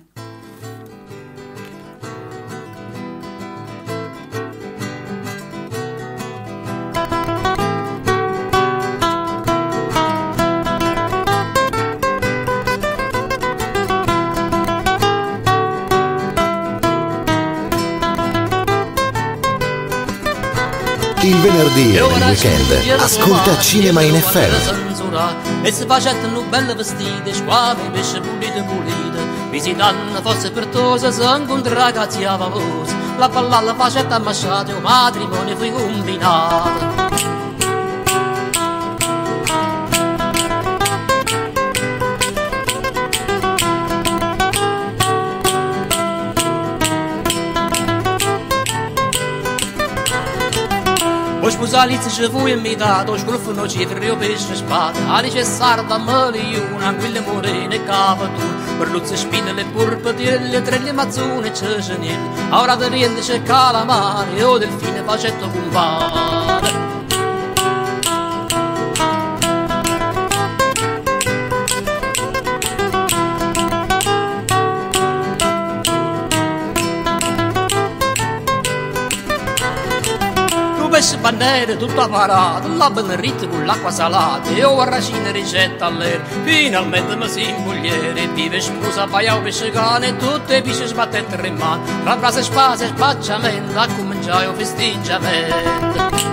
Il venerdì e nel weekend ascolta Cinema in F M. E se facettano belle vestite, squame, pesce pulite pulite, visitando forse per tose, se incontra ragazzi a favore, la ballalla facetta ammasciate, o matrimonio fu combinato. O sposalizzi ci fu invitato, o sgruffano cifre o pesce spada, alice sarda, maliuna, anguille morene e cavatura, berluzze spine, le purpatelle, tre le mazzone e cecenelli, ora da riende c'è calamare, o delfine facetto compare. Pesce bandere tutta parata, la benrite con l'acqua salata e o arracina ricetta all'aria, finalmente mi si imbugliere, vive sposa, paia o pesce cane, tutte pesce sbattette in mano, tra brasa e spasa e spacciamento, a cominciare o festeggiamento.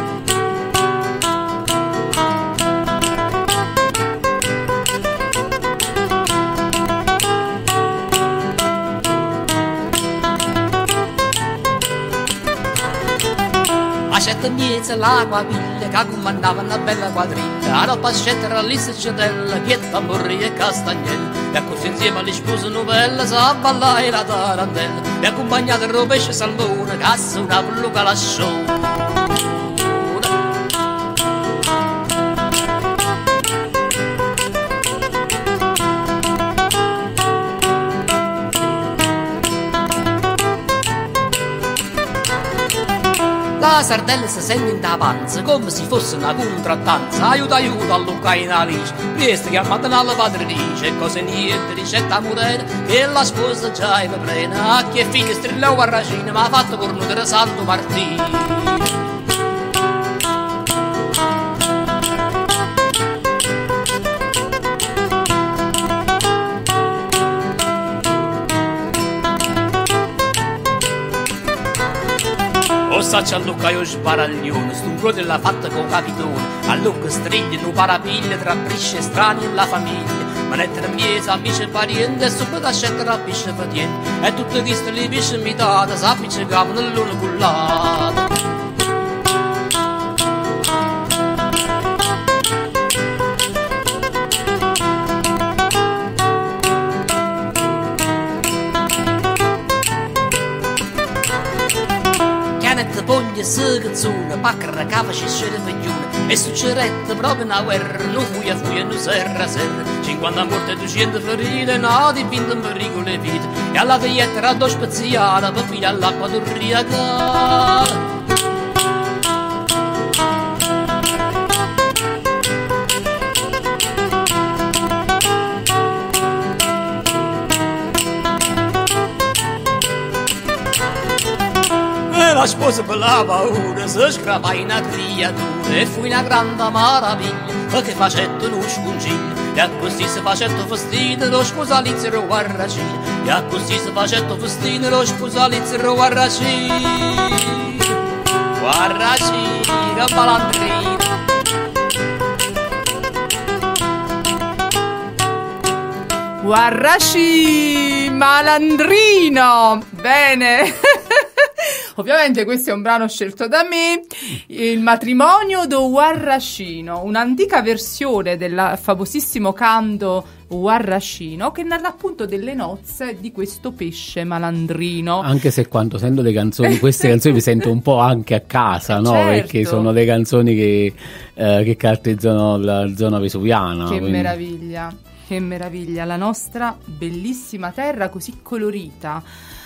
Sette miezza l'acqua piglia che comandava una bella quadriglia, alla pascetta era lì cedella, che tamburi e castagnelli, e così insieme alle spose novelle sa ballare la tarantella, e accompagnate il pesce salmone che suonava Luca la show. La sardella si sente in da panza come se fosse una contrattanza, aiuto aiuto a Luca in alice, visto che ha fatto una lavatrice, e cose niente ricetta moderna, che la sposa già è plena, a chi è fine strillò a racina, ma ha fatto cornudere Santo Martino. saccia a Luca io sbaraglione, stunco della fatta con capitone, a Luca strigli, nu parapiglia, tra brisce strani e la famiglia. Manette miesa, amici e parenti, e sopra da scegliere a pisce patienti. E tutte queste le pisce imitate, si appiccicavano l'una con l'altra. Poglie sagazzone, paccara cava scescere faglione, e succedette proprio una guerra, non fuia fuia, non serra serra, cinquanta morte, duecento ferite, no, di vinto in pericolo le vite, e alla veglietta era do speziata, per fine all'acqua d'urriacata. La sposa per la paura si scrapa in una creatura e fu una grande meraviglia perché facette uno scongiglio e così si facette vestito lo sposalizio guarracino e così si facette vestito lo sposalizio guarracino guarracino che malandrino. Guarraci malandrino, bene. Ovviamente questo è un brano scelto da me, Il matrimonio do Guarracino, un'antica versione del famosissimo canto Guarracino che narra appunto delle nozze di questo pesce malandrino. Anche se quando sento le canzoni, queste canzoni mi sento un po' anche a casa, no? Certo. Perché sono le canzoni che, eh, che caratterizzano la zona vesuviana. Che quindi... meraviglia, che meraviglia, la nostra bellissima terra così colorita,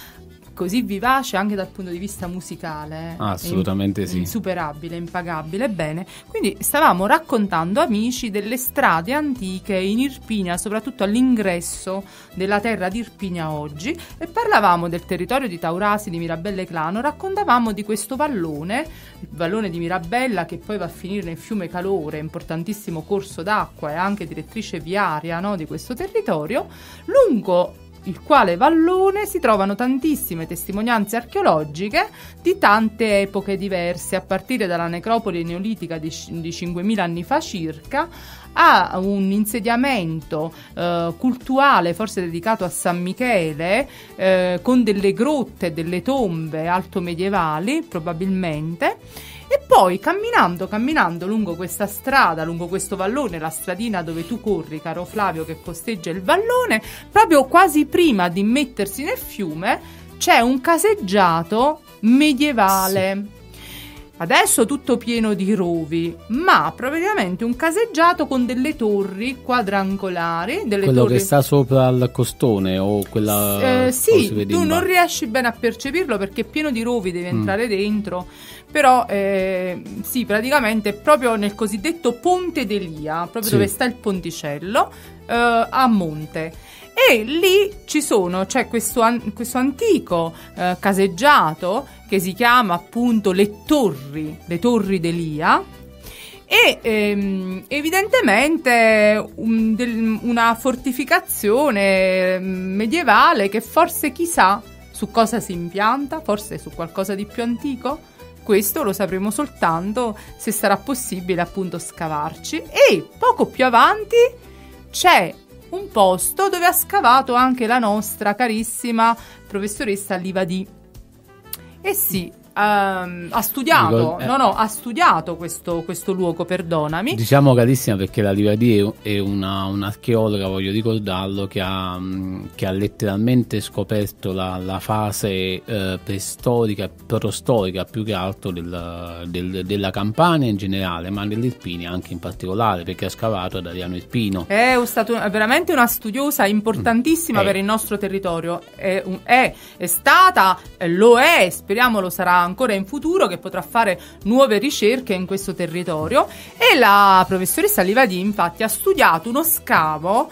così vivace anche dal punto di vista musicale. Ah, assolutamente in, sì. Insuperabile, impagabile. Bene, quindi stavamo raccontando, amici, delle strade antiche in Irpinia, soprattutto all'ingresso della terra di Irpinia oggi, e parlavamo del territorio di Taurasi, di Mirabella Eclano, raccontavamo di questo vallone, il vallone di Mirabella, che poi va a finire nel fiume Calore, importantissimo corso d'acqua e anche direttrice viaria, no, di questo territorio, lungo il quale vallone si trovano tantissime testimonianze archeologiche di tante epoche diverse, a partire dalla necropoli neolitica di, di cinquemila anni fa circa, a un insediamento eh, cultuale forse dedicato a San Michele, eh, con delle grotte, delle tombe alto medievali probabilmente. E poi camminando, camminando lungo questa strada, lungo questo vallone, la stradina dove tu corri, caro Flavio, che costeggia il vallone, proprio quasi prima di mettersi nel fiume, c'è un caseggiato medievale. Sì. Adesso tutto pieno di rovi, ma probabilmente un caseggiato con delle torri quadrangolari. Delle Quello torri... che sta sopra il costone o quella... Eh, sì, tu non riesci bene a percepirlo perché è pieno di rovi, devi entrare mm. dentro. Però eh, sì, praticamente proprio nel cosiddetto Ponte d'Elia, proprio sì. dove sta il ponticello, eh, a monte. E lì ci sono, c'è questo, an- questo antico eh, caseggiato che si chiama appunto le torri, le torri d'Elia, e ehm, evidentemente un, del, una fortificazione medievale che forse chissà su cosa si impianta, forse su qualcosa di più antico. Questo lo sapremo soltanto se sarà possibile appunto scavarci. E poco più avanti c'è un posto dove ha scavato anche la nostra carissima professoressa Livadì. E sì, Um, ha studiato, Dico, eh, no no, ha studiato questo, questo luogo, perdonami. Diciamo carissima perché la Livadì è, è una, un'archeologa, voglio ricordarlo, che ha, che ha letteralmente scoperto la, la fase eh, preistorica, protostorica più che altro del, del, della Campania in generale, ma dell'Irpinia anche in particolare, perché ha scavato ad Adriano Irpino. È stato veramente una studiosa importantissima mm. per il nostro territorio. È, è, è stata, lo è, speriamo lo sarà ancora in futuro, che potrà fare nuove ricerche in questo territorio. E la professoressa Livadì infatti ha studiato uno scavo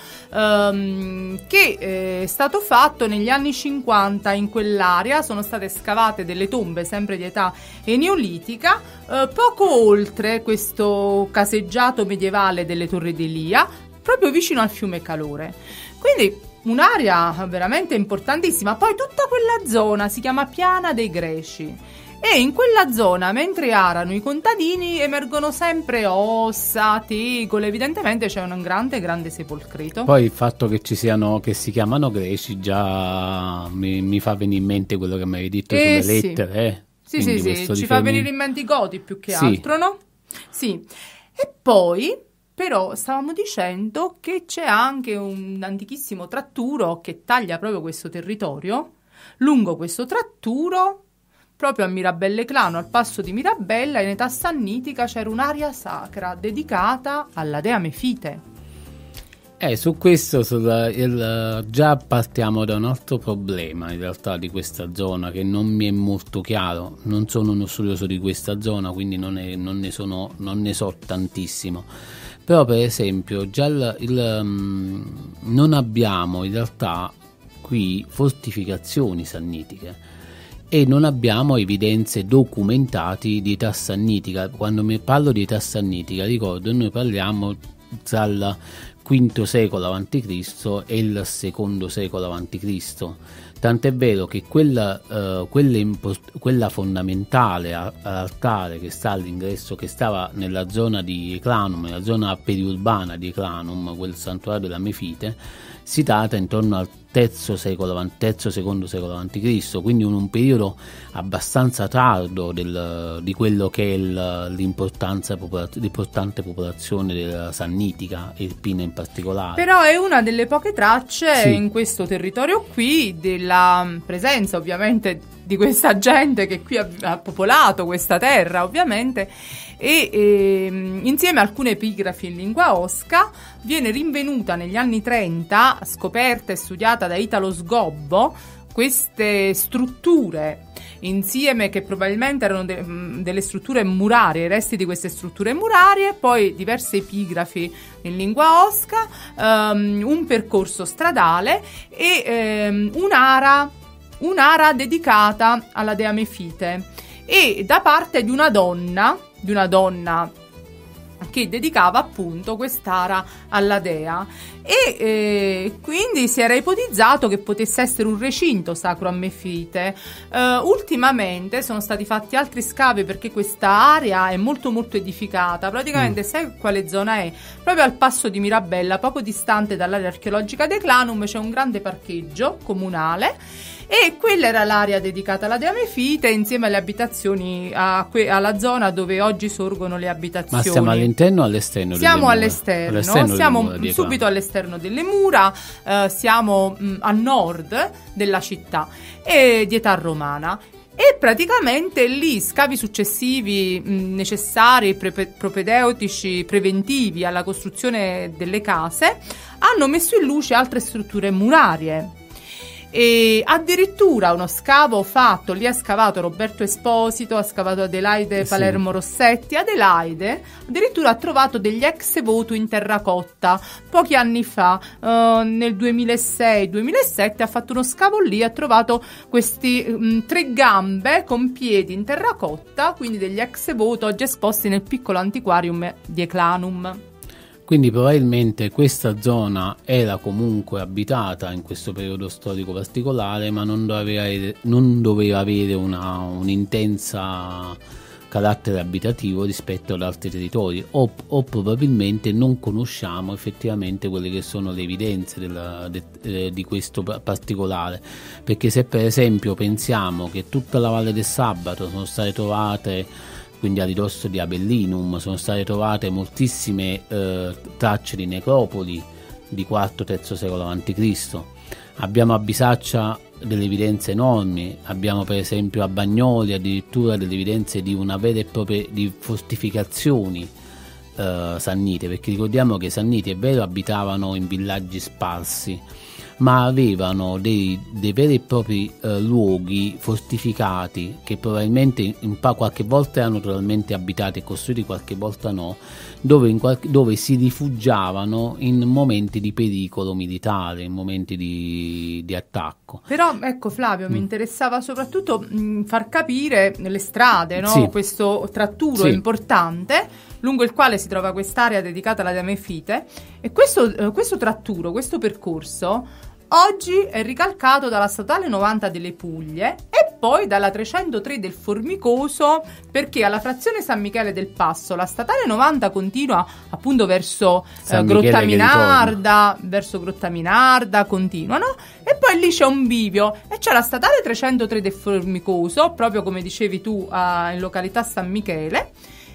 um, che è stato fatto negli anni cinquanta in quell'area. Sono state scavate delle tombe sempre di età neolitica uh, poco oltre questo caseggiato medievale delle Torri d'Elia, proprio vicino al fiume Calore. Quindi un'area veramente importantissima. Poi tutta quella zona si chiama Piana dei Greci E in quella zona, mentre arano i contadini, emergono sempre ossa, tegole, evidentemente c'è un grande, grande sepolcreto. Poi il fatto che ci siano, che si chiamano greci, già mi, mi fa venire in mente quello che mi avevi detto Eh, sulle sì. lettere. Eh. Sì, Quindi sì, sì, questo ci fa riferimento- venire in mente i Goti più che Sì. altro, no? Sì. E poi, però, stavamo dicendo che c'è anche un antichissimo tratturo che taglia proprio questo territorio. Lungo questo tratturo, proprio a Mirabelle Clano, al passo di Mirabella, in età sannitica c'era un'area sacra dedicata alla dea Mefite. Eh, su questo sulla- il- già partiamo da un altro problema in realtà di questa zona che non mi è molto chiaro. Non sono uno studioso di questa zona, quindi non, è- non ne sono, non ne so tantissimo. Però per esempio già il, il, mm, non abbiamo in realtà qui fortificazioni sannitiche e non abbiamo evidenze documentati di età sannitica. Quando mi parlo di età sannitica ricordo noi parliamo tra il quinto secolo avanti Cristo e il secondo secolo avanti Cristo, tant'è vero che quella, eh, quella, import- quella fondamentale a- all'altare che sta all'ingresso, che stava nella zona di Eclanum, nella zona periurbana di Eclanum, quel santuario della Mefite, si data intorno al terzo secolo, avan- terzo secondo secolo avanti Cristo, quindi in un periodo abbastanza tardo del, di quello che è il, l'importanza popola- l'importante popolazione della sannitica, irpina in particolare. Però è una delle poche tracce Sì. in questo territorio qui della presenza ovviamente di questa gente che qui ha, ha popolato questa terra ovviamente e ehm, insieme a alcune epigrafi in lingua osca viene rinvenuta negli anni trenta, scoperta e studiata da Italo Sgobbo, queste strutture insieme che probabilmente erano de- mh, delle strutture murarie, i resti di queste strutture murarie, poi diverse epigrafi in lingua osca, ehm, un percorso stradale e ehm, un'ara, un'ara dedicata alla dea Mefite e da parte di una donna, di una donna che dedicava appunto quest'ara alla dea e eh, quindi si era ipotizzato che potesse essere un recinto sacro a Mefite. Eh, ultimamente sono stati fatti altri scavi perché questa area è molto molto edificata, praticamente Mm. sai quale zona è? Proprio al passo di Mirabella, poco distante dall'area archeologica di Eclanum, c'è un grande parcheggio comunale e quella era l'area dedicata alla dea Mefite insieme alle abitazioni a que- alla zona dove oggi sorgono le abitazioni. Ma siamo all'interno o all'esterno? Siamo delle mura? all'esterno, All'esterno delle siamo mura di subito Eclanum. all'esterno delle mura, eh, siamo mh, a nord della città e di età romana. E praticamente lì scavi successivi mh, necessari, pre- propedeutici, preventivi alla costruzione delle case hanno messo in luce altre strutture murarie. E addirittura uno scavo fatto, lì ha scavato Roberto Esposito, ha scavato Adelaide Sì. Palermo Rossetti. Adelaide addirittura ha trovato degli ex voto in terracotta pochi anni fa, eh, nel duemilasei duemilasette ha fatto uno scavo lì, ha trovato questi mh, tre gambe con piedi in terracotta, quindi degli ex voto oggi esposti nel piccolo antiquarium di Eclanum. Quindi probabilmente questa zona era comunque abitata in questo periodo storico particolare, ma non doveva avere, non doveva avere una, un'intensa carattere abitativo rispetto ad altri territori, o, o probabilmente non conosciamo effettivamente quelle che sono le evidenze della, de, eh, di questo pa- particolare, perché se per esempio pensiamo che tutta la Valle del Sabato sono state trovate, quindi a ridosso di Abellinum, sono state trovate moltissime eh, tracce di necropoli di quarto terzo secolo avanti Cristo. Abbiamo a Bisaccia delle evidenze enormi, abbiamo per esempio a Bagnoli addirittura delle evidenze di una vera e propria di fortificazioni eh, sannite, perché ricordiamo che i sanniti è vero abitavano in villaggi sparsi, ma avevano dei, dei veri e propri eh, luoghi fortificati che probabilmente in pa- qualche volta erano totalmente abitati e costruiti, qualche volta no, dove, in qualche, dove si rifugiavano in momenti di pericolo militare, in momenti di, di attacco. Però ecco Flavio, Mm. mi interessava soprattutto mh, far capire le strade, no? Sì. Questo tratturo Sì. importante lungo il quale si trova quest'area dedicata alla dea Mefite e questo, eh, questo tratturo, questo percorso oggi è ricalcato dalla statale novanta delle Puglie e poi dalla trecentotre del Formicoso, perché alla frazione San Michele del Passo la statale novanta continua appunto verso eh, Grotta Minarda, verso Grotta Minarda continuano, e poi lì c'è un bivio e c'è la statale trecentotre del Formicoso, proprio come dicevi tu, eh, in località San Michele,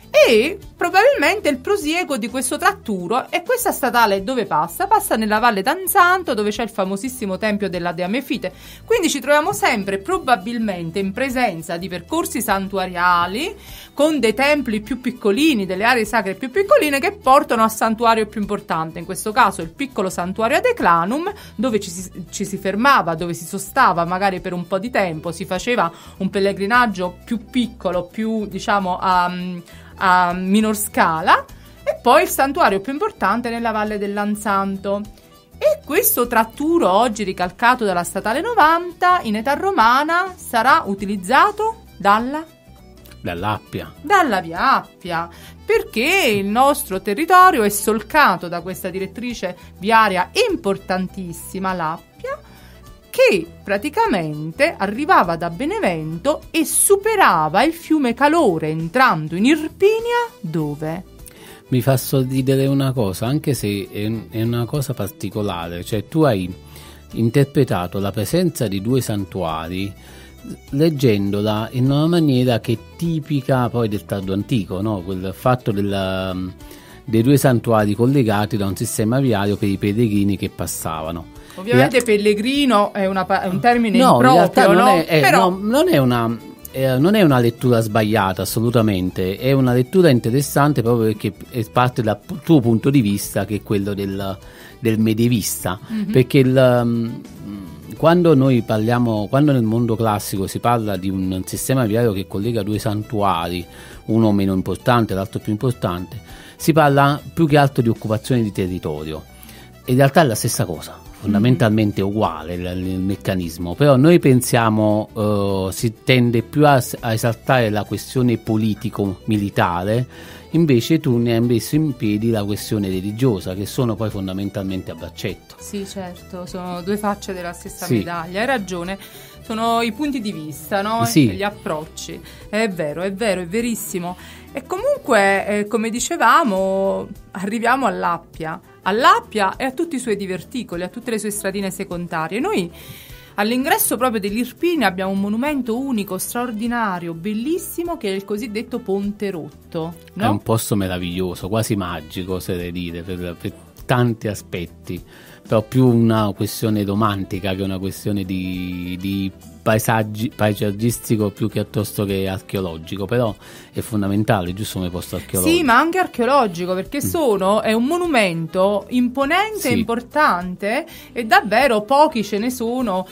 e probabilmente il prosieguo di questo tratturo. E questa statale dove passa? Passa nella Valle d'Anzanto, dove c'è il famosissimo tempio della Dea Mefite. Quindi ci troviamo sempre probabilmente in presenza di percorsi santuariali con dei templi più piccolini, delle aree sacre più piccoline, che portano al santuario più importante, in questo caso il piccolo santuario ad Eclanum, dove ci si, ci si fermava, dove si sostava magari per un po' di tempo, si faceva un pellegrinaggio più piccolo, più diciamo a a minor scala, e poi il santuario più importante nella Valle dell'Anzanto. E questo tratturo, oggi ricalcato dalla statale novanta, in età romana sarà utilizzato dalla dall'Appia dalla via Appia, perché il nostro territorio è solcato da questa direttrice viaria importantissima, l'Appia, che praticamente arrivava da Benevento e superava il fiume Calore entrando in Irpinia, dove? Mi fa sorridere una cosa, anche se è, è una cosa particolare, cioè tu hai interpretato la presenza di due santuari leggendola in una maniera che è tipica poi del tardo antico, no? Quel fatto della, dei due santuari collegati da un sistema viario per i pellegrini che passavano. Ovviamente yeah. pellegrino è, una, è un termine no, improprio, in realtà non, no? è, è, Però... no, non è una eh, non è una lettura sbagliata, assolutamente, è una lettura interessante proprio perché parte dal tuo punto di vista, che è quello del, del medievista, mm-hmm. perché il, quando noi parliamo, quando nel mondo classico si parla di un sistema viario che collega due santuari, uno meno importante, l'altro più importante, si parla più che altro di occupazione di territorio. In realtà è la stessa cosa, fondamentalmente uguale il, il meccanismo, però noi pensiamo, uh, si tende più a, a esaltare la questione politico-militare, invece tu ne hai messo in piedi la questione religiosa, che sono poi fondamentalmente a braccetto. Sì, certo, sono due facce della stessa sì. medaglia, hai ragione, sono i punti di vista, no? Sì. E gli approcci, è vero, è vero, è verissimo. E comunque, eh, come dicevamo, arriviamo all'Appia, all'Appia e a tutti i suoi diverticoli, a tutte le sue stradine secondarie. Noi all'ingresso proprio dell'Irpinia abbiamo un monumento unico, straordinario, bellissimo, che è il cosiddetto Ponte Rotto, no? È un posto meraviglioso, quasi magico, oserei dire, per, per tanti aspetti, però più una questione romantica che una questione di, di paesaggi, paesaggistico più che piuttosto che archeologico, però è fondamentale, giusto, come posto archeologico. Sì, ma anche archeologico, perché sono è un monumento imponente Sì. e importante, e davvero pochi ce ne sono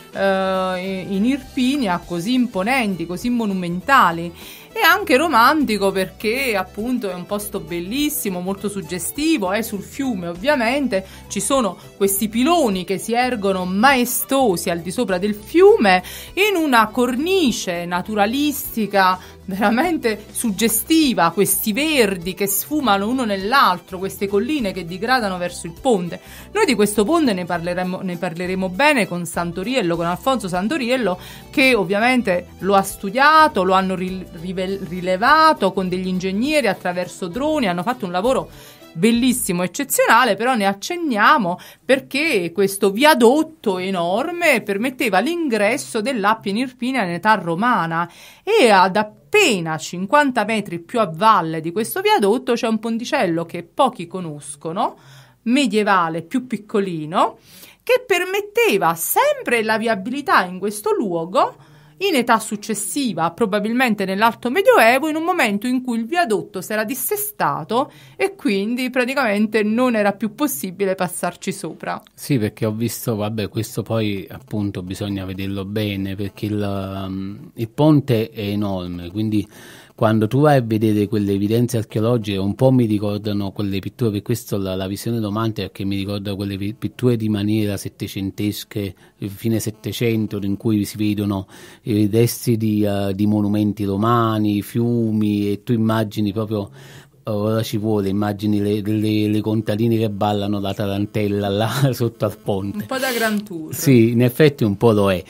eh, in Irpinia così imponenti, così monumentali. E anche romantico, perché appunto è un posto bellissimo, molto suggestivo, è sul fiume ovviamente, ci sono questi piloni che si ergono maestosi al di sopra del fiume in una cornice naturalistica veramente suggestiva, questi verdi che sfumano uno nell'altro, queste colline che digradano verso il ponte. Noi di questo ponte ne parleremo, ne parleremo bene con Santoriello, con Alfonso Santoriello, che ovviamente lo ha studiato, lo hanno rivel- rilevato con degli ingegneri attraverso droni, hanno fatto un lavoro bellissimo, eccezionale, però ne accenniamo perché questo viadotto enorme permetteva l'ingresso dell'Appia in Irpinia in età romana, e ad appena cinquanta metri più a valle di questo viadotto c'è un ponticello che pochi conoscono, medievale, più piccolino, che permetteva sempre la viabilità in questo luogo in età successiva, probabilmente nell'Alto Medioevo, in un momento in cui il viadotto si era dissestato e quindi praticamente non era più possibile passarci sopra. Sì, perché ho visto, vabbè, questo poi appunto bisogna vederlo bene, perché il, um, il ponte è enorme, quindi quando tu vai a vedere quelle evidenze archeologiche un po' mi ricordano quelle pitture, per questo la, la visione romantica, che mi ricorda quelle pitture di maniera settecentesche, fine settecento, in cui si vedono i resti di, uh, di monumenti romani, fiumi, e tu immagini proprio, ora ci vuole, immagini le, le, le contadine che ballano la tarantella là sotto al ponte. Un po' da Grand Tour. Sì, in effetti un po' lo è.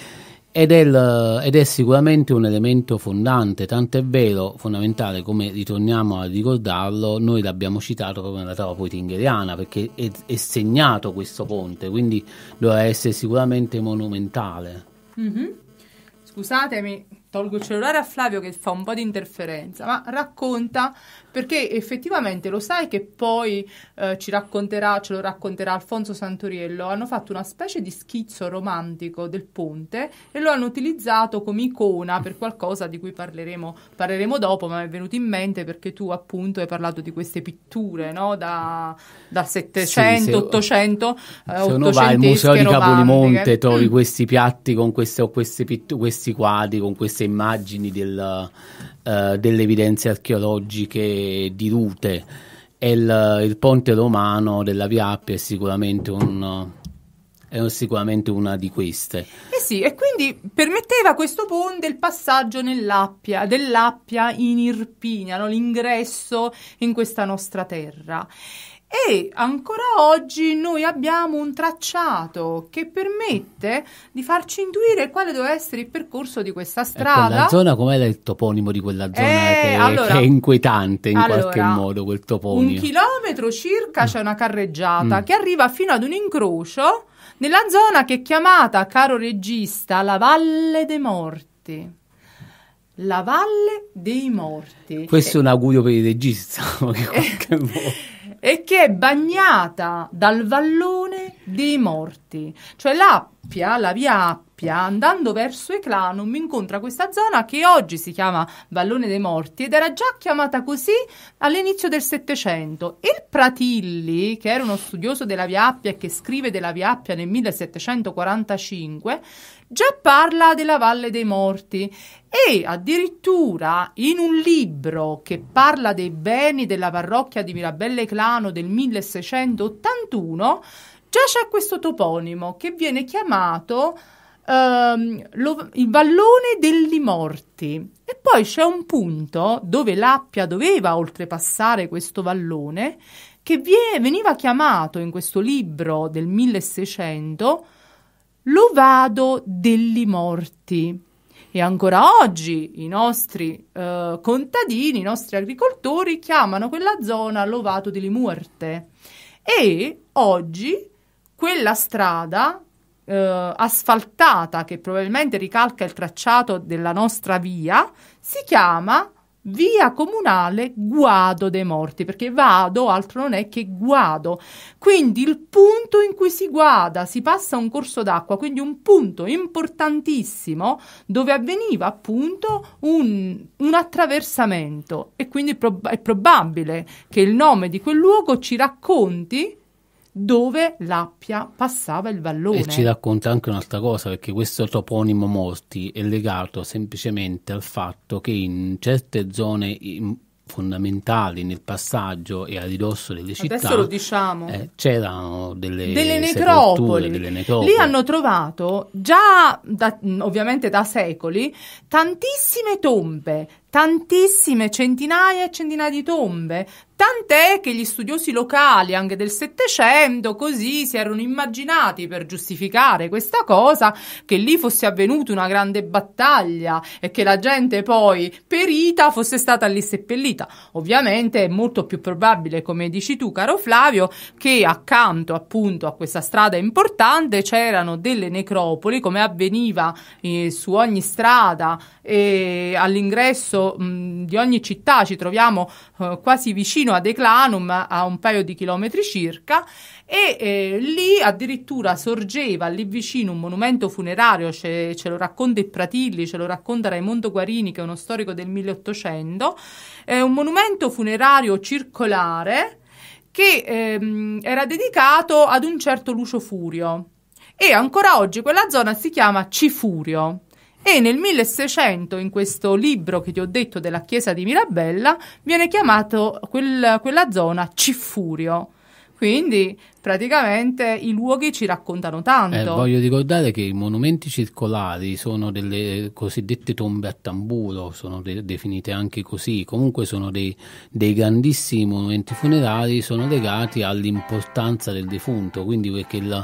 ed è, il, ed è sicuramente un elemento fondante, tant'è vero, fondamentale, come ritorniamo a ricordarlo, noi l'abbiamo citato proprio nella trova poetingheriana, perché è, è segnato questo ponte, quindi dovrà essere sicuramente monumentale. Mm-hmm. Scusatemi, tolgo il cellulare a Flavio che fa un po' di interferenza, ma racconta, perché effettivamente lo sai che poi eh, ci racconterà, ce lo racconterà Alfonso Santoriello, hanno fatto una specie di schizzo romantico del ponte e lo hanno utilizzato come icona per qualcosa di cui parleremo, parleremo dopo, ma mi è venuto in mente perché tu appunto hai parlato di queste pitture, no? Da, dal settecento, ottocento, se uno va al museo di Capodimonte trovi mm. questi piatti con queste, o queste pittu- questi quadri con queste immagini del, uh, delle evidenze archeologiche di Rute, e il, il ponte romano della Via Appia è sicuramente un è sicuramente una di queste. Eh sì, e quindi permetteva questo ponte il passaggio nell'Appia, dell'Appia in Irpinia, no? L'ingresso in questa nostra terra. E ancora oggi noi abbiamo un tracciato che permette di farci intuire quale deve essere il percorso di questa strada. Ecco, la zona, com'era il toponimo di quella zona? Eh, che, allora, che è inquietante in allora, qualche modo quel toponimo. Un chilometro circa c'è una carreggiata mm. che arriva fino ad un incrocio nella zona che è chiamata, caro regista, la Valle dei Morti. La Valle dei Morti. Questo è un augurio per il regista. E che è bagnata dal vallone dei Morti. Cioè l'Appia, la via Appia, andando verso Eclanum, incontra questa zona che oggi si chiama Vallone dei Morti ed era già chiamata così all'inizio del Settecento. Il Pratilli, che era uno studioso della via Appia e che scrive della via Appia nel millesettecentoquarantacinque, già parla della Valle dei Morti e addirittura in un libro che parla dei beni della parrocchia di Mirabelle Eclano del milleseicentottantuno già c'è questo toponimo che viene chiamato ehm, lo, il Vallone degli Morti, e poi c'è un punto dove l'Appia doveva oltrepassare questo vallone che vie, veniva chiamato in questo libro del milleseicento Lovado degli Morti, e ancora oggi i nostri eh, contadini, i nostri agricoltori chiamano quella zona Lovato degli Muerte, e oggi quella strada eh, asfaltata che probabilmente ricalca il tracciato della nostra via si chiama Via Comunale Guado dei Morti, perché Vado altro non è che guado, quindi il punto in cui si guada, si passa un corso d'acqua, quindi un punto importantissimo dove avveniva appunto un, un attraversamento, e quindi prob- è probabile che il nome di quel luogo ci racconti dove l'Appia passava il vallone. E ci racconta anche un'altra cosa, perché questo toponimo Morti è legato semplicemente al fatto che in certe zone fondamentali nel passaggio e a ridosso delle città, adesso lo diciamo, eh, c'erano delle, delle, necropoli. delle necropoli. Lì hanno trovato già da, ovviamente da secoli tantissime tombe, tantissime, centinaia e centinaia di tombe, tant'è che gli studiosi locali anche del Settecento così si erano immaginati, per giustificare questa cosa, che lì fosse avvenuta una grande battaglia e che la gente poi perita fosse stata lì seppellita. Ovviamente è molto più probabile, come dici tu caro Flavio, che accanto appunto a questa strada importante c'erano delle necropoli, come avveniva eh, su ogni strada e all'ingresso mh, di ogni città. Ci troviamo eh, quasi vicino ad Eclanum, a un paio di chilometri circa, e eh, lì addirittura sorgeva lì vicino un monumento funerario, ce, ce lo racconta il Pratilli, ce lo racconta Raimondo Guarini, che è uno storico del milleottocento, è un monumento funerario circolare che ehm, era dedicato ad un certo Lucio Furio, e ancora oggi quella zona si chiama Cifurio. E nel milleseicento, in questo libro che ti ho detto della chiesa di Mirabella, viene chiamato quel, quella zona Cifurio. Quindi praticamente i luoghi ci raccontano tanto. Eh, voglio ricordare che i monumenti circolari sono delle cosiddette tombe a tamburo, sono de- definite anche così. Comunque sono dei, dei grandissimi monumenti funerari, sono legati all'importanza del defunto, quindi perché la,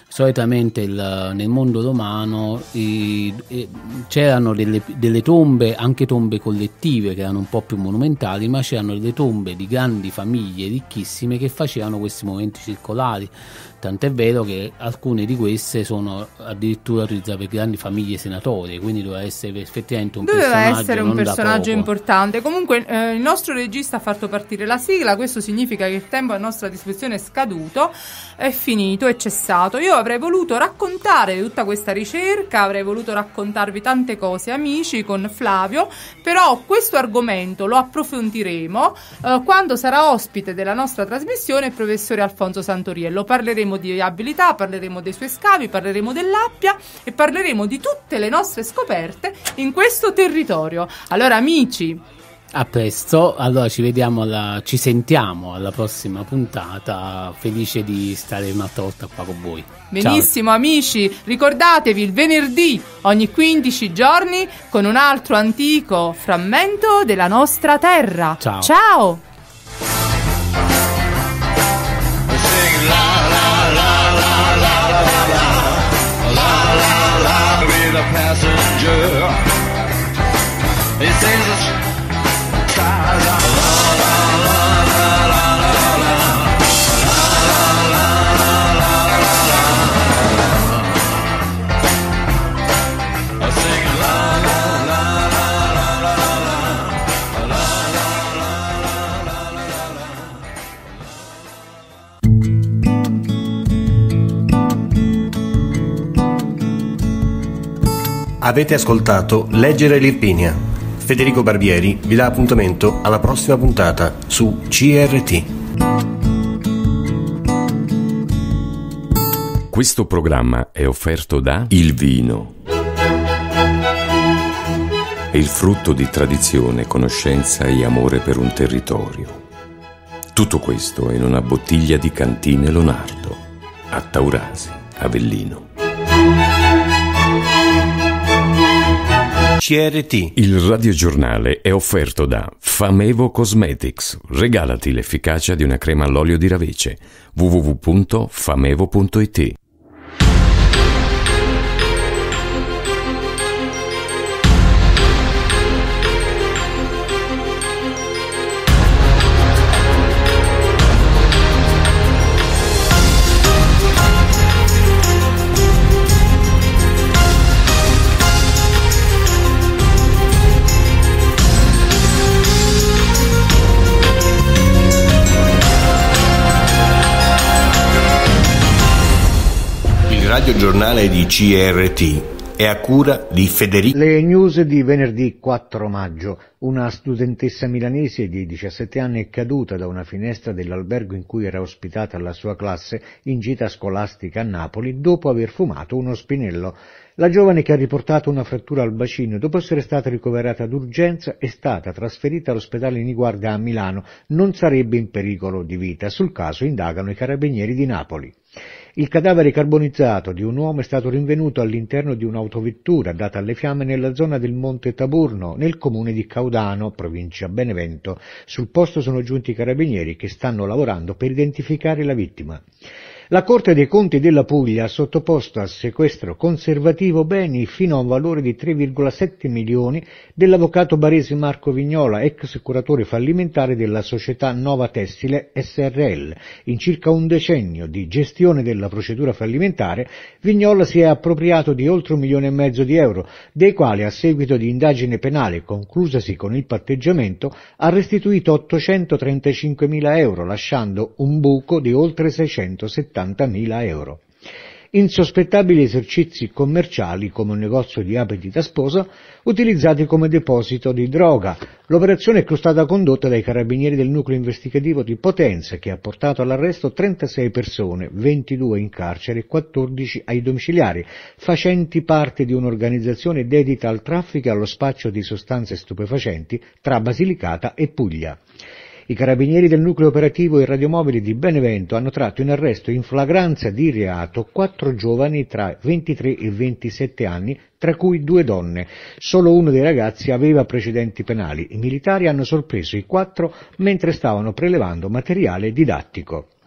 solitamente il, nel mondo romano i, i, c'erano delle, delle tombe, anche tombe collettive che erano un po' più monumentali, ma c'erano delle tombe di grandi famiglie ricchissime che facevano questi momenti circolari. Tant'è vero che alcune di queste sono addirittura utilizzate per grandi famiglie senatorie, quindi doveva essere effettivamente un doveva personaggio essere un non personaggio da poco. importante. Comunque eh, il nostro regista ha fatto partire la sigla, questo significa che il tempo a nostra disposizione è scaduto, è finito, è cessato. Io avrei voluto raccontare tutta questa ricerca, avrei voluto raccontarvi tante cose, amici, con Flavio, però questo argomento lo approfondiremo eh, quando sarà ospite della nostra trasmissione il professore Alfonso Santoriello. Parleremo di viabilità, parleremo dei suoi scavi, parleremo dell'Appia e parleremo di tutte le nostre scoperte in questo territorio. Allora amici, a presto, allora ci vediamo alla, ci sentiamo alla prossima puntata, felice di stare un'altra volta qua con voi. Benissimo. Ciao. Amici, ricordatevi il venerdì ogni quindici giorni con un altro antico frammento della nostra terra. Ciao. Ciao. The passenger, he sings the stars are la la la la la la la la la la la sing la la la la la la Avete ascoltato Leggere l'Irpinia. Federico Barbieri vi dà appuntamento alla prossima puntata su C R T. Questo programma è offerto da Il Vino. È il frutto di tradizione, conoscenza e amore per un territorio. Tutto questo in una bottiglia di Cantine Lonardo, a Taurasi, Avellino. C R T. Il radiogiornale è offerto da Famevo Cosmetics. Regalati l'efficacia di una crema all'olio di ravice. w w w punto famevo punto i t. Il giornale di C R T è a cura di Federico. Le news di venerdì quattro maggio. Una studentessa milanese di diciassette anni è caduta da una finestra dell'albergo in cui era ospitata la sua classe in gita scolastica a Napoli dopo aver fumato uno spinello. La giovane, che ha riportato una frattura al bacino dopo essere stata ricoverata d'urgenza, è stata trasferita all'ospedale Niguarda a Milano. Non sarebbe in pericolo di vita. Sul caso indagano i carabinieri di Napoli. Il cadavere carbonizzato di un uomo è stato rinvenuto all'interno di un'autovettura data alle fiamme nella zona del Monte Taburno, nel comune di Caudano, provincia Benevento. Sul posto sono giunti i carabinieri che stanno lavorando per identificare la vittima. La Corte dei Conti della Puglia ha sottoposto a sequestro conservativo beni fino a un valore di tre virgola sette milioni dell'avvocato barese Marco Vignola, ex curatore fallimentare della società Nova Tessile S R L. In circa un decennio di gestione della procedura fallimentare, Vignola si è appropriato di oltre un milione e mezzo di euro, dei quali, a seguito di indagine penale conclusasi con il patteggiamento, ha restituito ottocentotrentacinquemila euro, lasciando un buco di oltre seicentosettantamila euro. Insospettabili esercizi commerciali, come un negozio di abiti da sposa, utilizzati come deposito di droga. L'operazione è stata condotta dai carabinieri del nucleo investigativo di Potenza, che ha portato all'arresto trentasei persone, ventidue in carcere e quattordici ai domiciliari, facenti parte di un'organizzazione dedita al traffico e allo spaccio di sostanze stupefacenti tra Basilicata e Puglia. I carabinieri del nucleo operativo e radiomobili di Benevento hanno tratto in arresto in flagranza di reato quattro giovani tra ventitré e ventisette anni, tra cui due donne. Solo uno dei ragazzi aveva precedenti penali. I militari hanno sorpreso i quattro mentre stavano prelevando materiale didattico.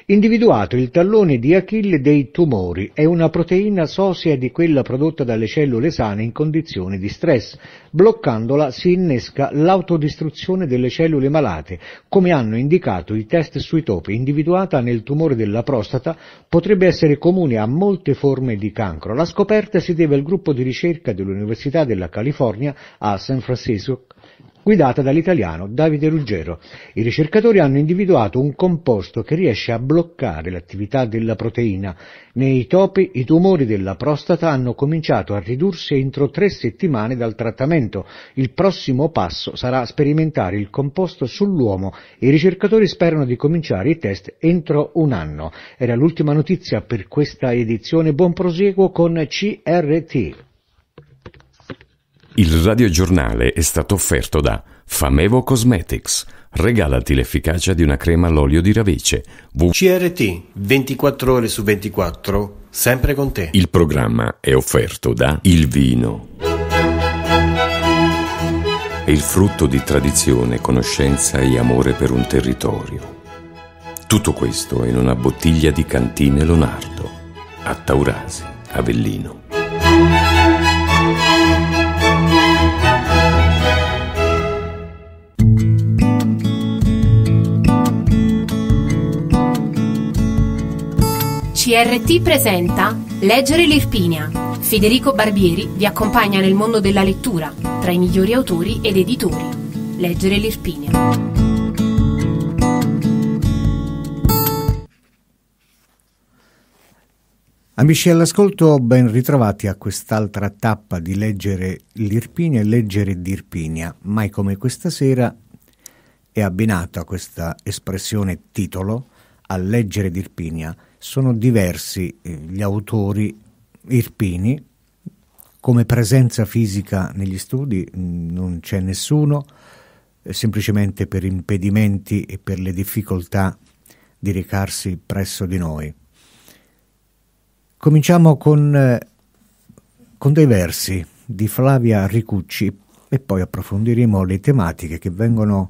Individuato il tallone di Achille dei tumori, è una proteina sosia di quella prodotta dalle cellule sane in condizioni di stress. Bloccandola si innesca l'autodistruzione delle cellule malate, come hanno indicato i test sui topi. Individuata nel tumore della prostata, potrebbe essere comune a molte forme di cancro. La scoperta si deve al gruppo di ricerca dell'Università della California a San Francisco, guidata dall'italiano Davide Ruggero. I ricercatori hanno individuato un composto che riesce a bloccare l'attività della proteina. Nei topi i tumori della prostata hanno cominciato a ridursi entro tre settimane dal trattamento. Il prossimo passo sarà sperimentare il composto sull'uomo. I ricercatori sperano di cominciare i test entro un anno. Era l'ultima notizia per questa edizione. Buon proseguo con C R T. Il radiogiornale è stato offerto da Famevo Cosmetics. Regalati l'efficacia di una crema all'olio di ravice. V- C R T, ventiquattro ore su ventiquattro, sempre con te. Il programma è offerto da Il Vino. È il frutto di tradizione, conoscenza e amore per un territorio. Tutto questo in una bottiglia di Cantine Lonardo, a Taurasi, Avellino. C R T presenta Leggere l'Irpinia. Federico Barbieri vi accompagna nel mondo della lettura, tra i migliori autori ed editori. Leggere l'Irpinia. Amici all'ascolto, ben ritrovati a quest'altra tappa di Leggere l'Irpinia e Leggere d'Irpinia. Mai come questa sera è abbinata questa espressione titolo a Leggere d'Irpinia. Sono diversi gli autori irpini, come presenza fisica negli studi non c'è nessuno, semplicemente per impedimenti e per le difficoltà di recarsi presso di noi. Cominciamo con, con dei versi di Flavia Ricucci e poi approfondiremo le tematiche che vengono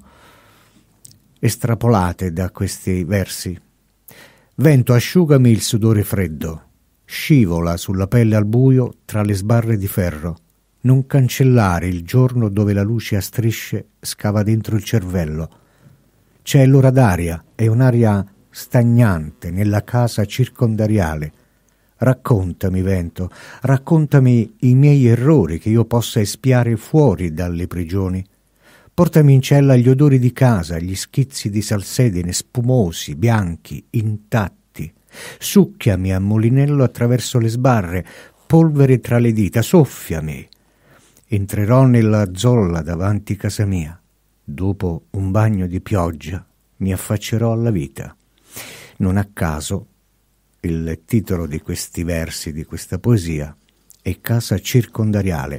estrapolate da questi versi. Vento, asciugami il sudore freddo, scivola sulla pelle al buio tra le sbarre di ferro. Non cancellare il giorno dove la luce a strisce scava dentro il cervello. C'è l'ora d'aria, è un'aria stagnante nella casa circondariale. Raccontami, vento, raccontami i miei errori che io possa espiare fuori dalle prigioni. Portami in cella gli odori di casa, gli schizzi di salsedine spumosi, bianchi, intatti. Succhiami a mulinello attraverso le sbarre, polvere tra le dita, soffiami. Entrerò nella zolla davanti casa mia. Dopo un bagno di pioggia mi affaccerò alla vita. Non a caso il titolo di questi versi, di questa poesia, è Casa circondariale.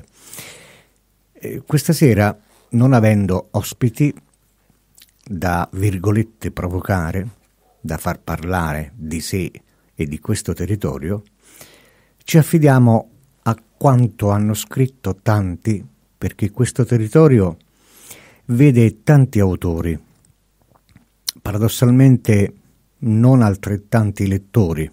E questa sera, non avendo ospiti da virgolette provocare, da far parlare di sé e di questo territorio, ci affidiamo a quanto hanno scritto tanti, perché questo territorio vede tanti autori, paradossalmente non altrettanti lettori,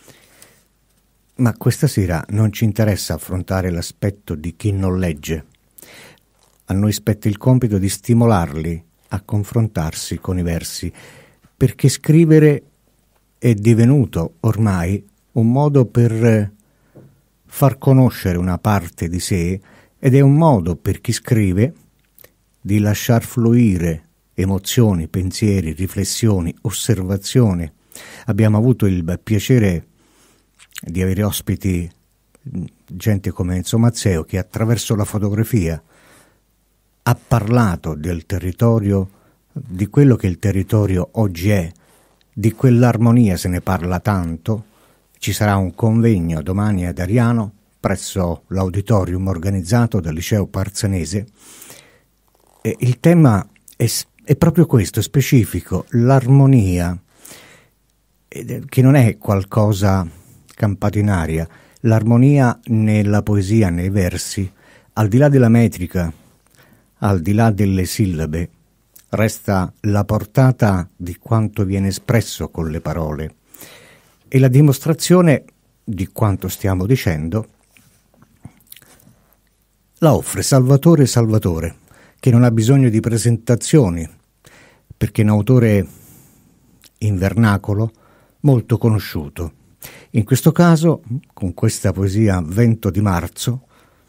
ma questa sera non ci interessa affrontare l'aspetto di chi non legge. A noi spetta il compito di stimolarli a confrontarsi con i versi, perché scrivere è divenuto ormai un modo per far conoscere una parte di sé ed è un modo per chi scrive di lasciar fluire emozioni, pensieri, riflessioni, osservazioni. Abbiamo avuto il piacere di avere ospiti gente come Enzo Mazzeo, che attraverso la fotografia ha parlato del territorio, di quello che il territorio oggi è, di quell'armonia se ne parla tanto. Ci sarà un convegno domani ad Ariano presso l'auditorium organizzato dal liceo Parzanese e il tema è, è proprio questo, specifico, l'armonia, che non è qualcosa campato in aria, l'armonia nella poesia, nei versi, al di là della metrica, al di là delle sillabe, resta la portata di quanto viene espresso con le parole e la dimostrazione di quanto stiamo dicendo la offre Salvatore Salvatore, che non ha bisogno di presentazioni, perché è un autore in vernacolo molto conosciuto. In questo caso, con questa poesia Vento di marzo,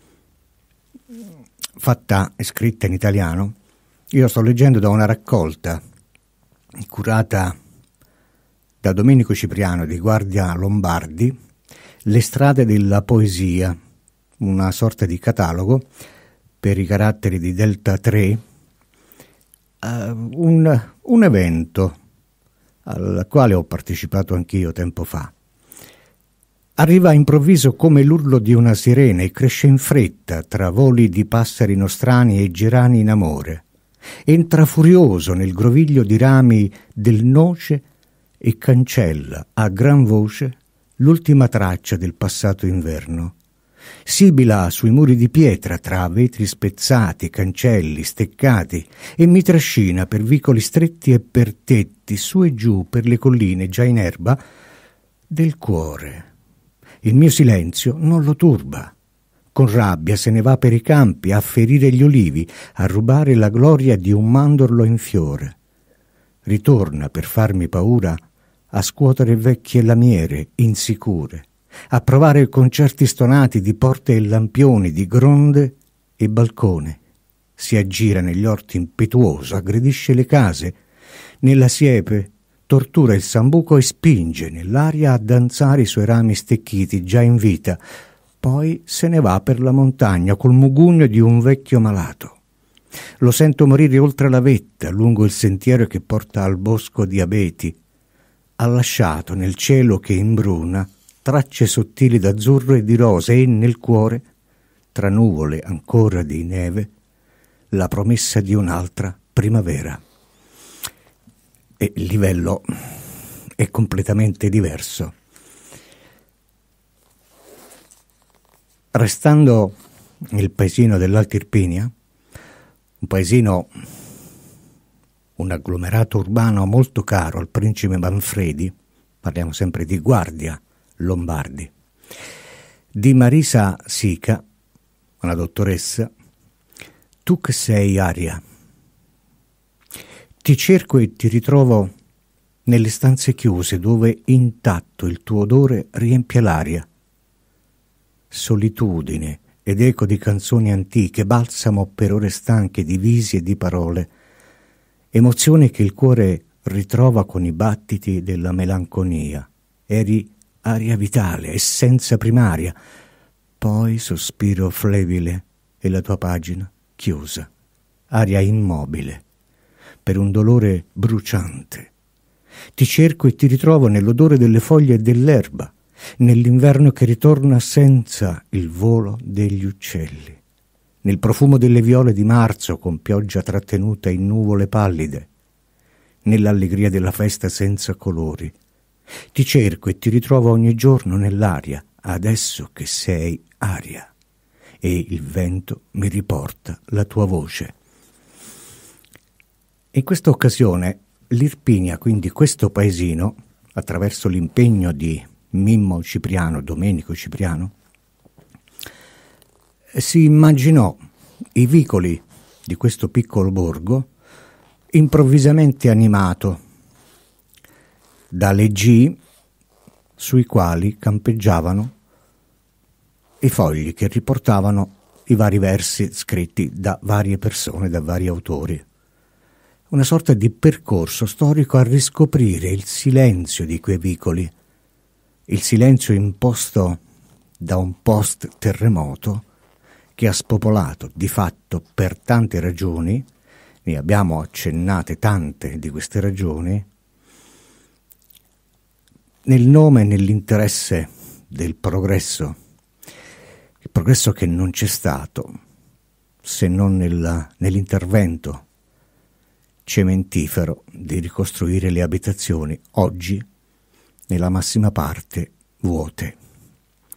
fatta e scritta in italiano, io sto leggendo da una raccolta curata da Domenico Cipriano di Guardia Lombardi, Le strade della poesia, una sorta di catalogo per i caratteri di Delta tre, uh, un, un evento al quale ho partecipato anch'io tempo fa. Arriva improvviso come l'urlo di una sirena e cresce in fretta tra voli di passeri nostrani e gerani in amore. Entra furioso nel groviglio di rami del noce e cancella a gran voce l'ultima traccia del passato inverno. Sibila sui muri di pietra tra vetri spezzati, cancelli steccati, e mi trascina per vicoli stretti e per tetti su e giù per le colline già in erba del cuore. Il mio silenzio non lo turba. Con rabbia se ne va per i campi a ferire gli olivi, a rubare la gloria di un mandorlo in fiore. Ritorna per farmi paura a scuotere vecchie lamiere insicure, a provare concerti stonati di porte e lampioni, di gronde e balcone. Si aggira negli orti impetuoso, aggredisce le case, nella siepe tortura il sambuco e spinge nell'aria a danzare i suoi rami stecchiti già in vita. Poi se ne va per la montagna col mugugno di un vecchio malato. Lo sento morire oltre la vetta, lungo il sentiero che porta al bosco di abeti. Ha lasciato nel cielo che imbruna tracce sottili d'azzurro e di rosa e nel cuore, tra nuvole ancora di neve, la promessa di un'altra primavera. E il livello è completamente diverso. Restando nel paesino dell'Alta Irpinia, un paesino, un agglomerato urbano molto caro al principe Manfredi, parliamo sempre di Guardia Lombardi, di Marisa Sica, una dottoressa. Tu che sei aria, ti cerco e ti ritrovo nelle stanze chiuse dove intatto il tuo odore riempie l'aria. Solitudine ed eco di canzoni antiche, balsamo per ore stanche di visi e di parole, emozione che il cuore ritrova con i battiti della melanconia. Eri aria vitale, essenza primaria, poi sospiro flebile e la tua pagina chiusa, aria immobile, per un dolore bruciante. Ti cerco e ti ritrovo nell'odore delle foglie e dell'erba, nell'inverno che ritorna senza il volo degli uccelli, nel profumo delle viole di marzo con pioggia trattenuta in nuvole pallide, nell'allegria della festa senza colori. Ti cerco e ti ritrovo ogni giorno nell'aria, adesso che sei aria, e il vento mi riporta la tua voce. In questa occasione l'Irpinia, quindi questo paesino, attraverso l'impegno di Mimmo Cipriano, Domenico Cipriano, si immaginò i vicoli di questo piccolo borgo improvvisamente animato da leggii sui quali campeggiavano i fogli che riportavano i vari versi scritti da varie persone, da vari autori. Una sorta di percorso storico a riscoprire il silenzio di quei vicoli, il silenzio imposto da un post-terremoto che ha spopolato di fatto per tante ragioni, ne abbiamo accennate tante di queste ragioni, nel nome e nell'interesse del progresso, il progresso che non c'è stato se non nella, nell'intervento cementifero di ricostruire le abitazioni, oggi nella massima parte vuote.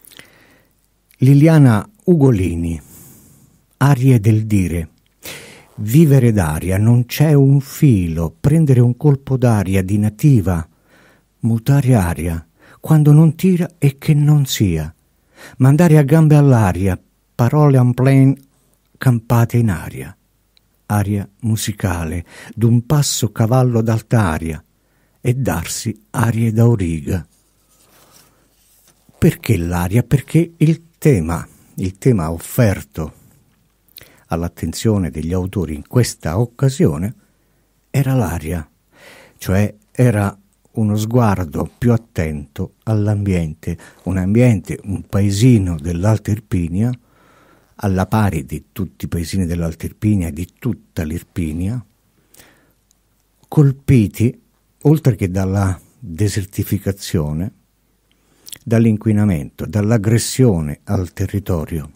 Liliana Ugolini, Arie del dire. Vivere d'aria, non c'è un filo, prendere un colpo d'aria di nativa, mutare aria, quando non tira e che non sia, mandare a gambe all'aria, parole en plein campate in aria, aria musicale, d'un passo cavallo d'altaria, e darsi arie d'auriga. Perché l'aria? Perché il tema, il tema offerto all'attenzione degli autori in questa occasione era l'aria, cioè era uno sguardo più attento all'ambiente, un ambiente, un paesino dell'Alta Irpinia, alla pari di tutti i paesini dell'Alta Irpinia e di tutta l'Irpinia, colpiti, oltre che dalla desertificazione, dall'inquinamento, dall'aggressione al territorio.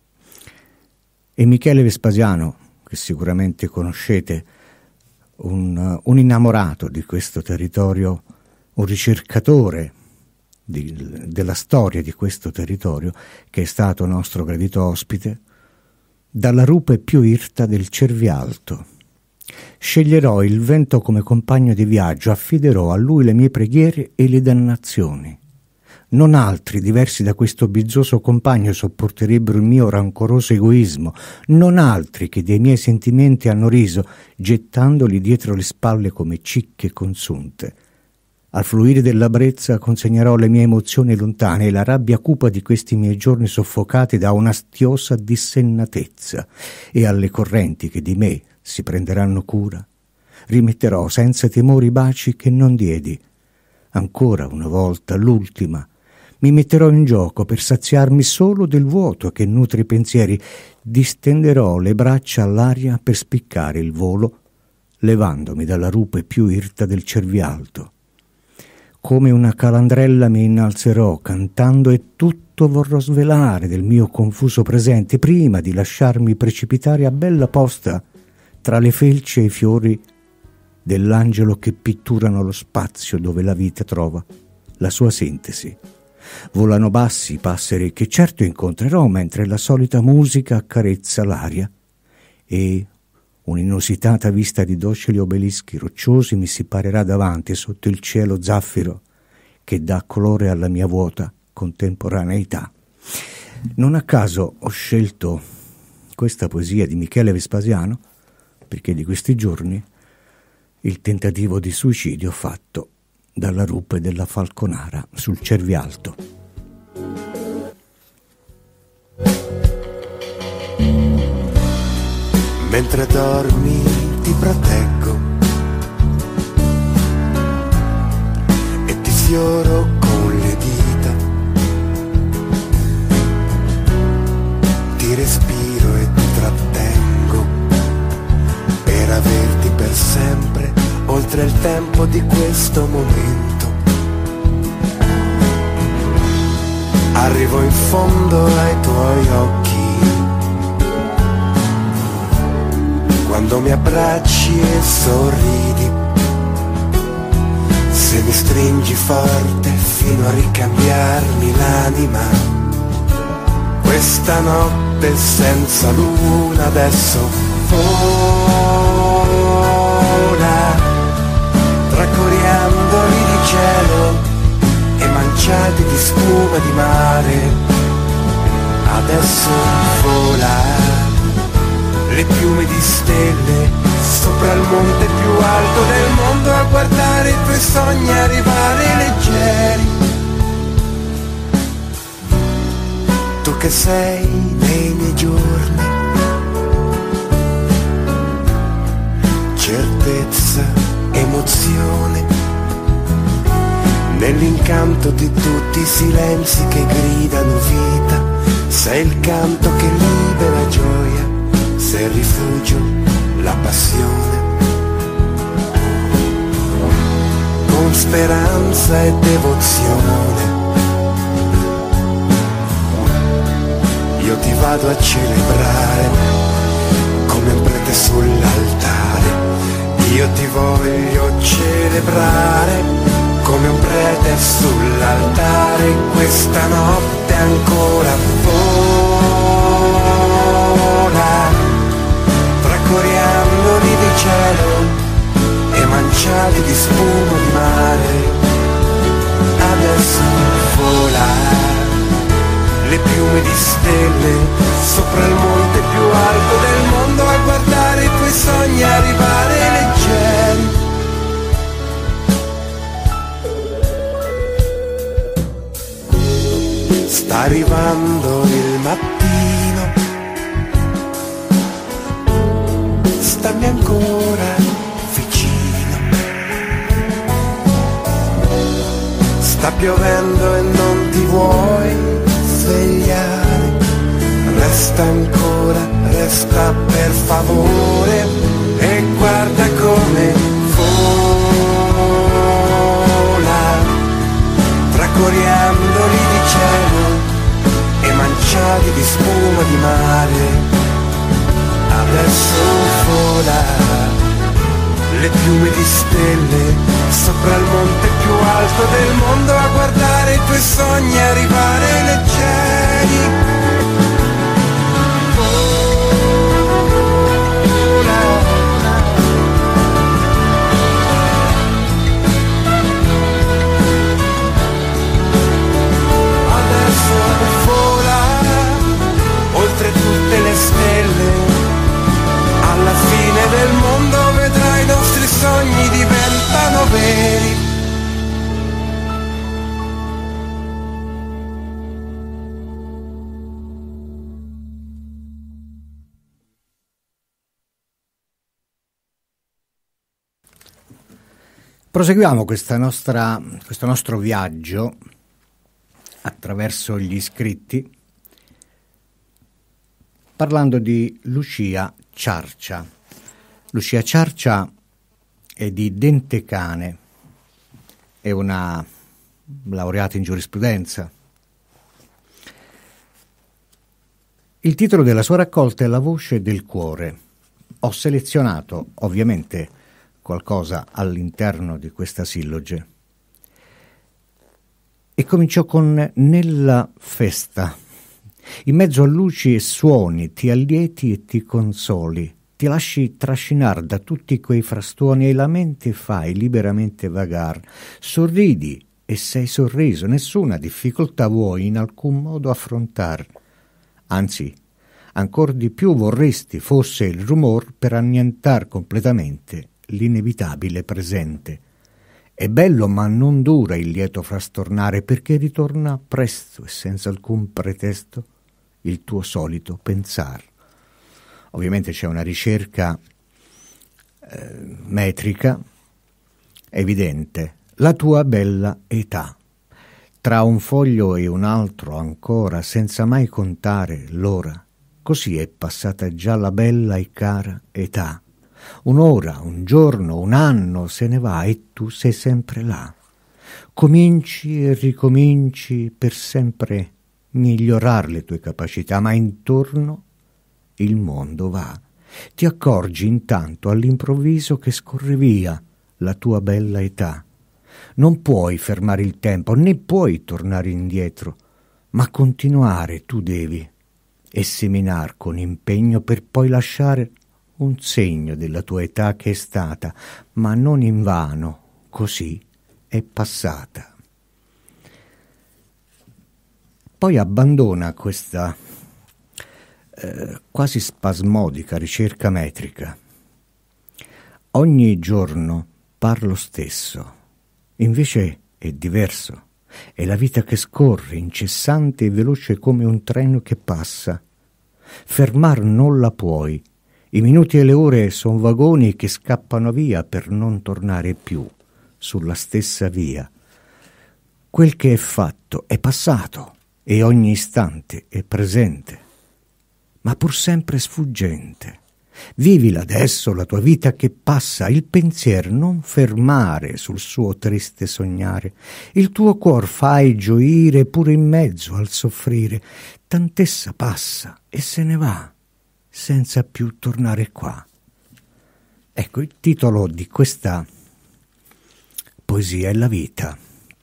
E Michele Vespasiano, che sicuramente conoscete, un, un innamorato di questo territorio, un ricercatore di, della storia di questo territorio, che è stato nostro gradito ospite, dalla rupe più irta del Cervialto. Sceglierò il vento come compagno di viaggio, affiderò a lui le mie preghiere e le dannazioni. Non altri, diversi da questo bizzoso compagno, sopporterebbero il mio rancoroso egoismo, non altri che dei miei sentimenti hanno riso, gettandoli dietro le spalle come cicche consunte. Al fluire della brezza consegnerò le mie emozioni lontane e la rabbia cupa di questi miei giorni soffocati da un'astiosa dissennatezza, e alle correnti che di me si prenderanno cura rimetterò senza timori i baci che non diedi. Ancora una volta, l'ultima, mi metterò in gioco per saziarmi solo del vuoto che nutre i pensieri, distenderò le braccia all'aria per spiccare il volo, levandomi dalla rupe più irta del Cervialto. Come una calandrella mi innalzerò, cantando, e tutto vorrò svelare del mio confuso presente, prima di lasciarmi precipitare a bella posta tra le felci e i fiori dell'angelo che pitturano lo spazio dove la vita trova la sua sintesi. Volano bassi i passeri che certo incontrerò mentre la solita musica accarezza l'aria, e un'inusitata vista di docili obelischi rocciosi mi si parerà davanti sotto il cielo zaffiro che dà colore alla mia vuota contemporaneità. Non a caso ho scelto questa poesia di Michele Vespasiano, perché di questi giorni il tentativo di suicidio fatto dalla rupe della Falconara sul Cervialto. Mentre dormi ti proteggo e ti sfioro con le dita, ti respiro e ti trattengo per averti per sempre oltre il tempo di questo momento. Arrivo in fondo ai tuoi occhi quando mi abbracci e sorridi, se mi stringi forte fino a ricambiarmi l'anima. Questa notte senza luna adesso vola tra coriandoli di cielo e manciati di spuma di mare. Adesso vola le piume di stelle sopra il monte più alto del mondo, a guardare i tuoi sogni arrivare leggeri. Tu che sei nei miei giorni, certezza, emozione, nell'incanto di tutti i silenzi che gridano vita. Sei il canto che libera gioia, sei il rifugio, la passione, con speranza e devozione. Io ti vado a celebrare come un prete sull'altare. Io ti voglio celebrare come un prete sull'altare. Questa notte ancora vola tra coriandoli sopra il monte più alto del mondo a guardare i tuoi sogni arrivare leggeri. Sta arrivando il mattino, stammi ancora vicino. Sta piovendo e non ti vuoi svegliare. Resta ancora, resta per favore e guarda come vola tra coriandoli di cielo e manciati di spuma di mare. Adesso vola le piume di stelle sopra il monte più alto del mondo a guardare i tuoi sogni arrivare leggeri. Oltre tutte le stelle, alla fine del mondo vedrai i nostri sogni diventano veri. Proseguiamo questa nostra, questo nostro viaggio attraverso gli scritti parlando di Lucia Ciarcia. Lucia Ciarcia è di Dentecane, è una laureata in giurisprudenza. Il titolo della sua raccolta è La voce del cuore. Ho selezionato ovviamente qualcosa all'interno di questa silloge e cominciò con Nella festa. In mezzo a luci e suoni ti allieti e ti consoli, ti lasci trascinar da tutti quei frastuoni e la mente fai liberamente vagar, sorridi e sei sorriso, nessuna difficoltà vuoi in alcun modo affrontar, anzi, ancor di più vorresti fosse il rumor per annientar completamente l'inevitabile presente. È bello ma non dura il lieto frastornare, perché ritorna presto e senza alcun pretesto il tuo solito pensar. Ovviamente c'è una ricerca eh, metrica evidente. La tua bella età, tra un foglio e un altro ancora, senza mai contare l'ora, così è passata già la bella e cara età. Un'ora, un giorno, un anno se ne va e tu sei sempre là. Cominci e ricominci per sempre migliorar le tue capacità, ma intorno il mondo va. Ti accorgi intanto all'improvviso che scorre via la tua bella età. Non puoi fermare il tempo, né puoi tornare indietro, ma continuare tu devi e seminar con impegno per poi lasciare un segno della tua età che è stata, ma non invano, così è passata. Poi abbandona questa eh, quasi spasmodica ricerca metrica. Ogni giorno parlo stesso, invece è diverso. È la vita che scorre, incessante e veloce come un treno che passa. Fermar non la puoi. I minuti e le ore son vagoni che scappano via per non tornare più sulla stessa via. Quel che è fatto è passato e ogni istante è presente, ma pur sempre sfuggente. Vivila adesso la tua vita che passa, il pensier non fermare sul suo triste sognare. Il tuo cuor fai gioire pure in mezzo al soffrire, tant'essa passa e se ne va, senza più tornare qua. Ecco, il titolo di questa poesia è La vita.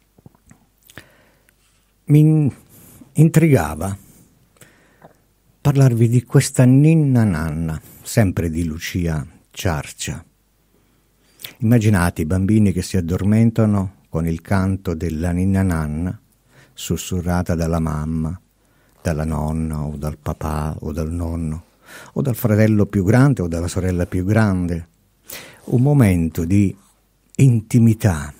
Mi intrigava parlarvi di questa ninna nanna, sempre di Lucia Ciarcia. Immaginate i bambini che si addormentano con il canto della ninna nanna, sussurrata dalla mamma, dalla nonna o dal papà o dal nonno o dal fratello più grande o dalla sorella più grande, un momento di intimità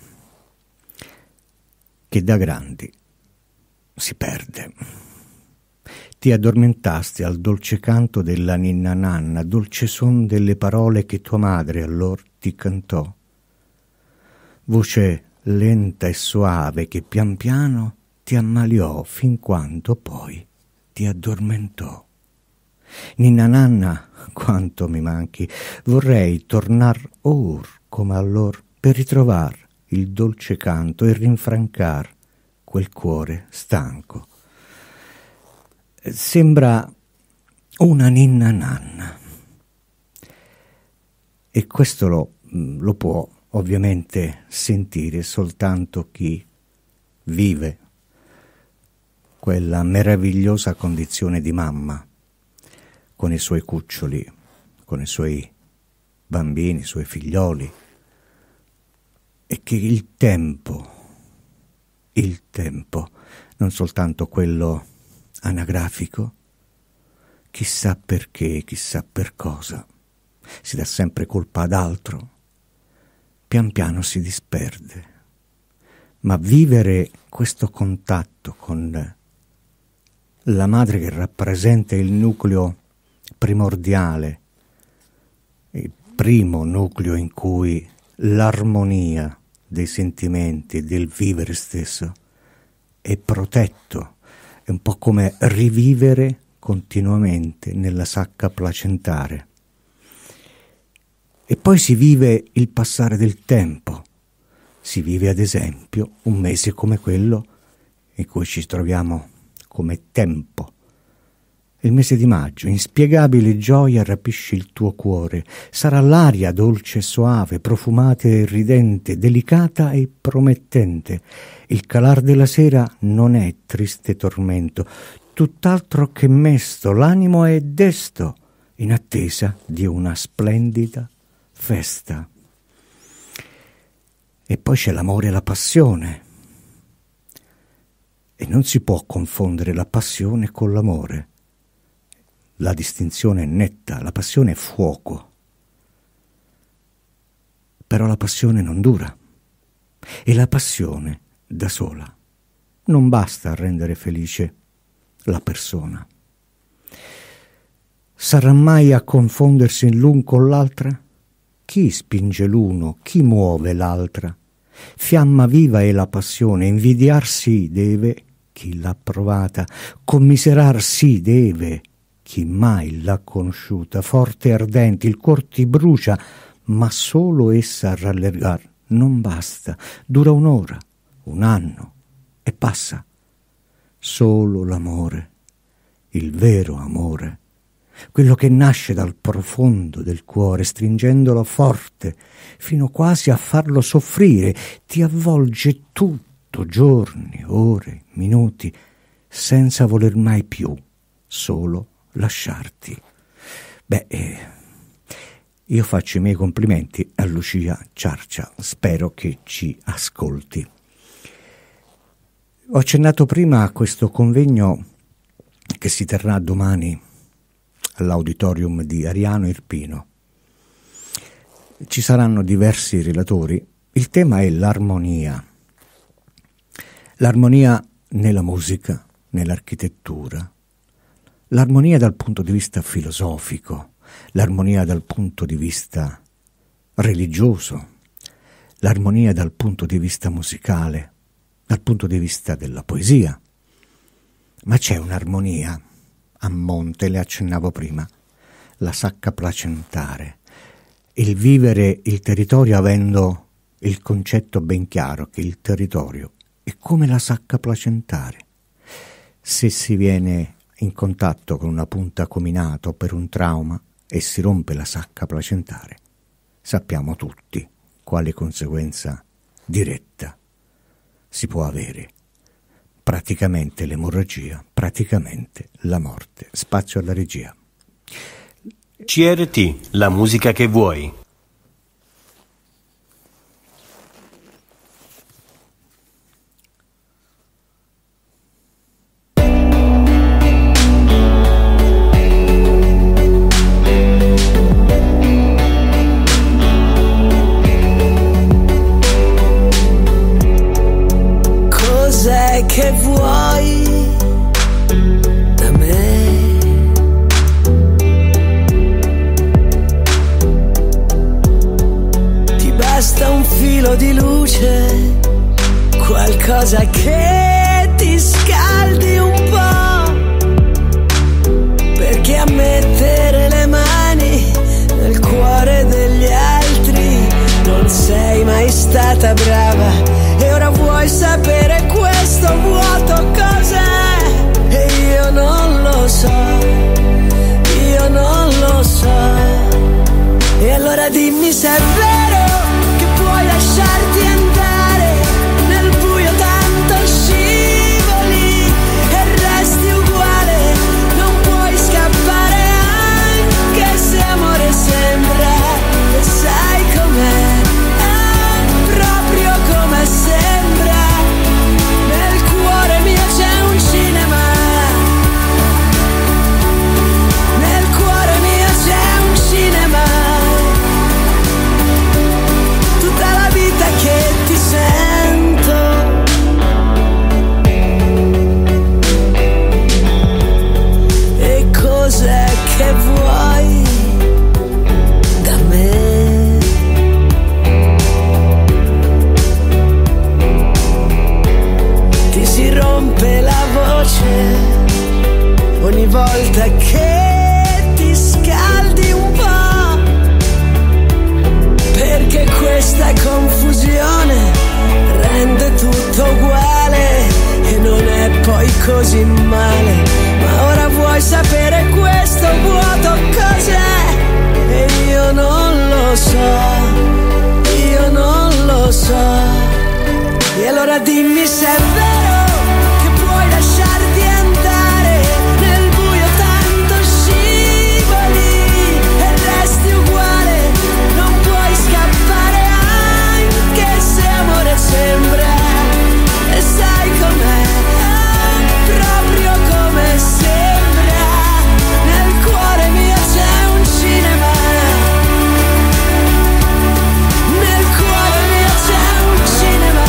che da grandi si perde. Ti addormentasti al dolce canto della ninna nanna, dolce son delle parole che tua madre allor ti cantò, voce lenta e soave che pian piano ti ammaliò fin quando poi ti addormentò. Ninna nanna, quanto mi manchi, vorrei tornar or come allor per ritrovar il dolce canto e rinfrancar quel cuore stanco. Sembra una ninna nanna, e questo lo, lo può ovviamente sentire soltanto chi vive quella meravigliosa condizione di mamma, con i suoi cuccioli, con i suoi bambini, i suoi figlioli, e che il tempo, il tempo, non soltanto quello anagrafico, chissà perché, chissà per cosa, si dà sempre colpa ad altro, pian piano si disperde. Ma vivere questo contatto con la madre, che rappresenta il nucleo primordiale, il primo nucleo in cui l'armonia dei sentimenti e del vivere stesso è protetto, è un po' come rivivere continuamente nella sacca placentare. E poi si vive il passare del tempo, si vive ad esempio un mese come quello in cui ci troviamo come tempo. Il mese di maggio, inspiegabile gioia rapisce il tuo cuore, sarà l'aria dolce e soave, profumata e ridente, delicata e promettente. Il calar della sera non è triste tormento, tutt'altro che mesto, l'animo è desto, in attesa di una splendida festa. E poi c'è l'amore e la passione, e non si può confondere la passione con l'amore. La distinzione è netta, la passione è fuoco. Però la passione non dura, e la passione da sola non basta a rendere felice la persona. Sarà mai a confondersi l'un con l'altra? Chi spinge l'uno, chi muove l'altra? Fiamma viva è la passione, invidiarsi deve chi l'ha provata, commiserarsi deve chi mai l'ha conosciuta, forte e ardente, il cuor ti brucia, ma solo essa a rallegar non basta, dura un'ora, un anno e passa. Solo l'amore, il vero amore, quello che nasce dal profondo del cuore, stringendolo forte, fino quasi a farlo soffrire, ti avvolge tutto, giorni, ore, minuti, senza voler mai più, solo lasciarti. Beh, eh, io faccio i miei complimenti a Lucia Ciarcia, spero che ci ascolti. Ho accennato prima a questo convegno che si terrà domani all'auditorium di Ariano Irpino. Ci saranno diversi relatori. Il tema è l'armonia. L'armonia nella musica, nell'architettura, l'armonia dal punto di vista filosofico, l'armonia dal punto di vista religioso, l'armonia dal punto di vista musicale, dal punto di vista della poesia. Ma c'è un'armonia a monte, le accennavo prima, la sacca placentare, il vivere il territorio avendo il concetto ben chiaro che il territorio è come la sacca placentare. Se si viene in contatto con una punta cominata o per un trauma e si rompe la sacca placentare, sappiamo tutti quale conseguenza diretta si può avere. Praticamente l'emorragia, praticamente la morte. Spazio alla regia. C R T, la musica che vuoi. filo di luce, qualcosa che ti scaldi un po', perché a mettere le mani nel cuore degli altri non sei mai stata brava, e ora vuoi sapere questo vuoto cos'è, e io non lo so, io non lo so. E allora dimmi se è vero che puoi lasciarti andare nel buio, tanto scivoli e resti uguale, non puoi scappare anche se amore sembra, e sai com'è, è proprio come sembra, nel cuore mio c'è un cinema, nel cuore mio c'è un cinema, tutta la vita che ti sento. E cos'è che vuoi da me? Ti si rompe la voce ogni volta che ti scaldi un po', perché questa confusione rende tutto uguale e non è poi così male. Ma ora vuoi sapere questo vuoto cos'è, e io non lo so, io non lo so. E allora dimmi se è vero che puoi lasciarti andare nel buio, tanto scivoli e resti uguale, non puoi scappare anche se amore sembra, e sai com'è, è proprio come sembra, nel cuore mio c'è un cinema, nel cuore mio c'è un cinema,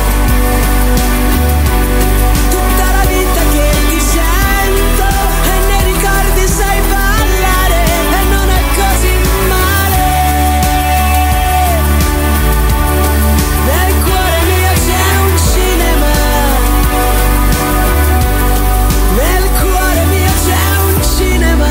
tutta la vita che ti sento e nei ricordi sai ballare, e non è così male, nel cuore mio c'è un cinema, nel cuore mio c'è un cinema.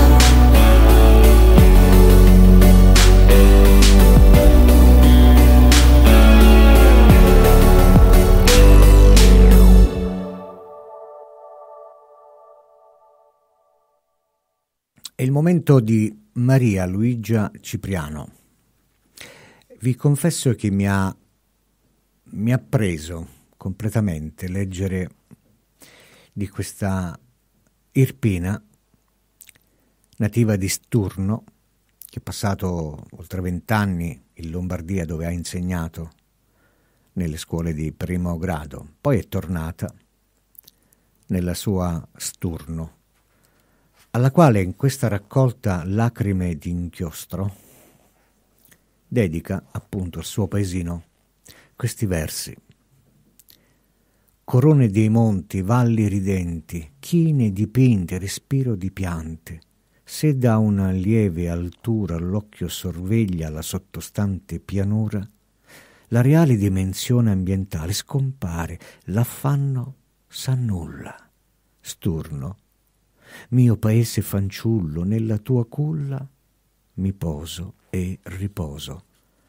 È il momento di Maria Luigia Cipriano. Vi confesso che mi ha, mi ha preso completamente leggere di questa irpina nativa di Sturno, che è passato oltre vent'anni in Lombardia, dove ha insegnato nelle scuole di primo grado. Poi è tornata nella sua Sturno, alla quale in questa raccolta Lacrime d'inchiostro dedica appunto al suo paesino questi versi. Corone dei monti, valli ridenti, chine dipinte, respiro di piante, se da una lieve altura l'occhio sorveglia la sottostante pianura, la reale dimensione ambientale scompare, l'affanno s'annulla. Sturno, mio paese fanciullo, nella tua culla mi poso e riposo.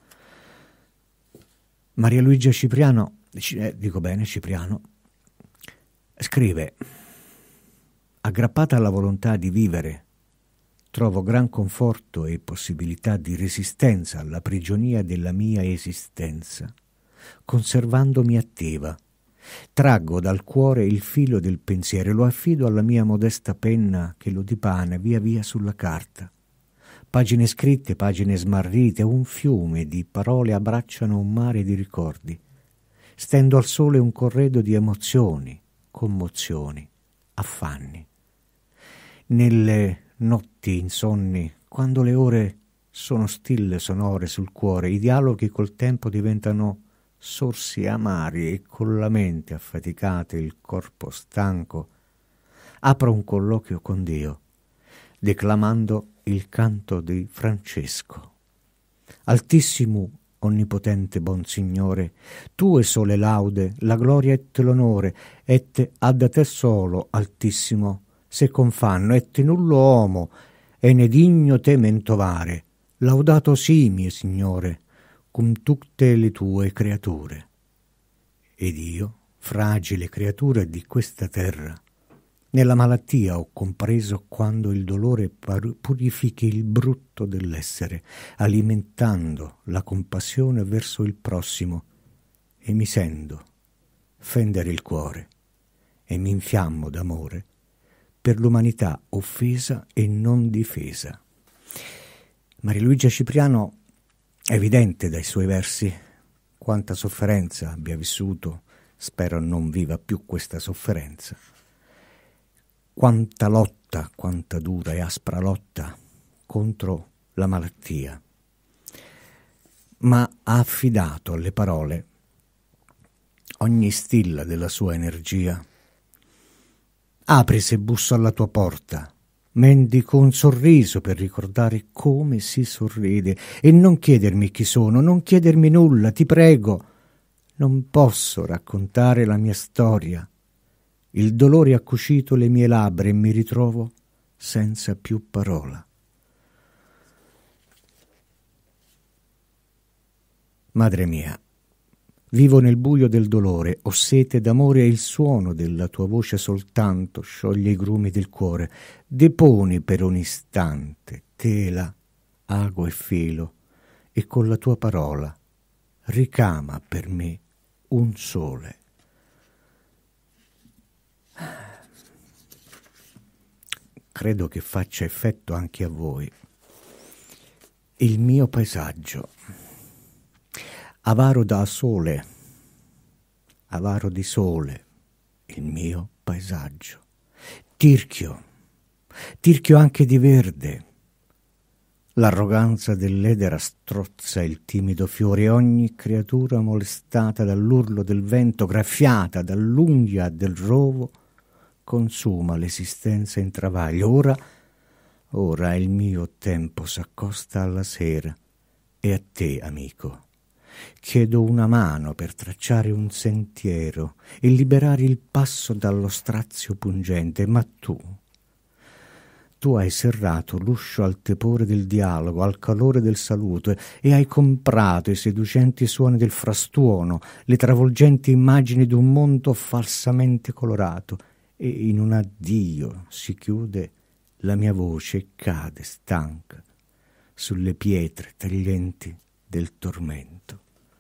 Maria Luigia Cipriano, eh, dico bene Cipriano, scrive: aggrappata alla volontà di vivere, trovo gran conforto e possibilità di resistenza alla prigionia della mia esistenza, conservandomi attiva. Traggo dal cuore il filo del pensiero e lo affido alla mia modesta penna che lo dipana via via sulla carta. Pagine scritte, pagine smarrite, un fiume di parole abbracciano un mare di ricordi. Stendo al sole un corredo di emozioni, commozioni, affanni. Nelle notti insonni, quando le ore sono stille sonore sul cuore, i dialoghi col tempo diventano sorsi amari e con la mente affaticata e il corpo stanco apro un colloquio con Dio, declamando il canto di Francesco. Altissimo onnipotente buon Signore, tue sole laude, la gloria et l'onore, et ad te solo, altissimo, se confanno, et nullo uomo, e ne digno te mentovare, laudato sì, mio Signore, cum tutte le tue creature. Ed io, fragile creatura di questa terra, nella malattia ho compreso quando il dolore purifichi il brutto dell'essere, alimentando la compassione verso il prossimo, e mi sento fendere il cuore e mi infiammo d'amore per l'umanità offesa e non difesa. Maria Luigia Cipriano, è evidente dai suoi versi quanta sofferenza abbia vissuto, spero non viva più questa sofferenza. Quanta lotta, quanta dura e aspra lotta contro la malattia, ma ha affidato alle parole ogni stilla della sua energia. Apri se busso alla tua porta, mendico un sorriso per ricordare come si sorride, e non chiedermi chi sono, non chiedermi nulla, ti prego, non posso raccontare la mia storia. Il dolore ha cucito le mie labbra e mi ritrovo senza più parola. Madre mia, vivo nel buio del dolore, ho sete d'amore e il suono della tua voce soltanto scioglie i grumi del cuore. Deponi per un istante tela, ago e filo, e con la tua parola ricama per me un sole. Credo che faccia effetto anche a voi. Il mio paesaggio, avaro da sole, avaro di sole, il mio paesaggio. Tirchio, tirchio anche di verde. L'arroganza dell'edera strozza il timido fiore, ogni creatura molestata dall'urlo del vento, graffiata dall'unghia del rovo, consuma l'esistenza in travaglio. Ora, ora il mio tempo s'accosta alla sera, e a te, amico, chiedo una mano per tracciare un sentiero e liberare il passo dallo strazio pungente, ma tu, tu hai serrato l'uscio al tepore del dialogo, al calore del saluto, e hai comprato i seducenti suoni del frastuono, le travolgenti immagini d'un mondo falsamente colorato, e in un addio si chiude la mia voce e cade stanca sulle pietre taglienti del tormento.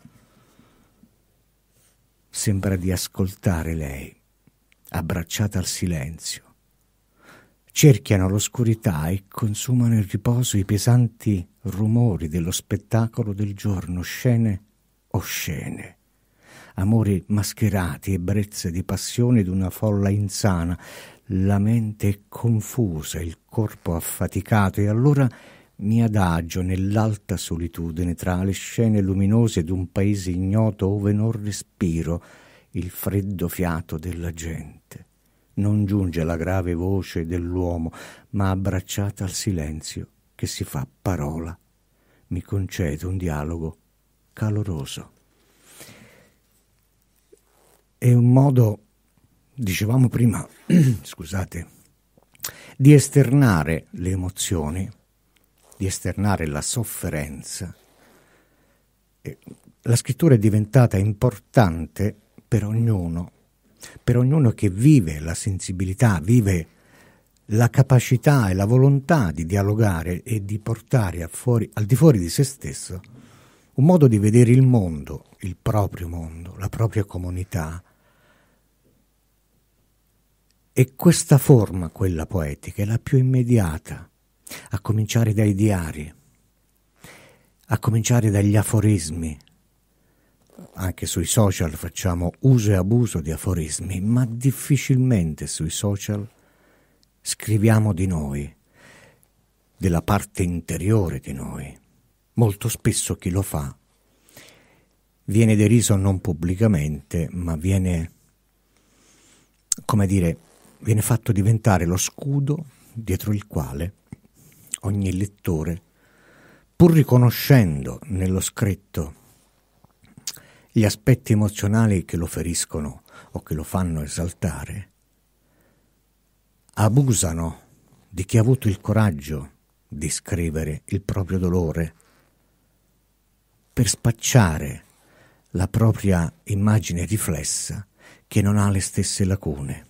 Sembra di ascoltare lei, abbracciata al silenzio. Cerchiano l'oscurità e consumano il riposo i pesanti rumori dello spettacolo del giorno, scene o scene. Amori mascherati, ebbrezze di passione d'una folla insana, la mente è confusa, il corpo affaticato, e allora mi adagio nell'alta solitudine tra le scene luminose d'un paese ignoto ove non respiro il freddo fiato della gente. Non giunge la grave voce dell'uomo, ma abbracciata al silenzio che si fa parola, mi concede un dialogo caloroso. È un modo, dicevamo prima, scusate, di esternare le emozioni, di esternare la sofferenza. La scrittura è diventata importante per ognuno, per ognuno che vive la sensibilità, vive la capacità e la volontà di dialogare e di portare a fuori, al di fuori di se stesso, un modo di vedere il mondo, il proprio mondo, la propria comunità. E questa forma, quella poetica, è la più immediata, a cominciare dai diari, a cominciare dagli aforismi. Anche sui social facciamo uso e abuso di aforismi, ma difficilmente sui social scriviamo di noi, della parte interiore di noi. Molto spesso chi lo fa viene deriso non pubblicamente, ma viene, come dire, viene fatto diventare lo scudo dietro il quale ogni lettore, pur riconoscendo nello scritto gli aspetti emozionali che lo feriscono o che lo fanno esaltare, abusano di chi ha avuto il coraggio di scrivere il proprio dolore per spacciare la propria immagine riflessa che non ha le stesse lacune.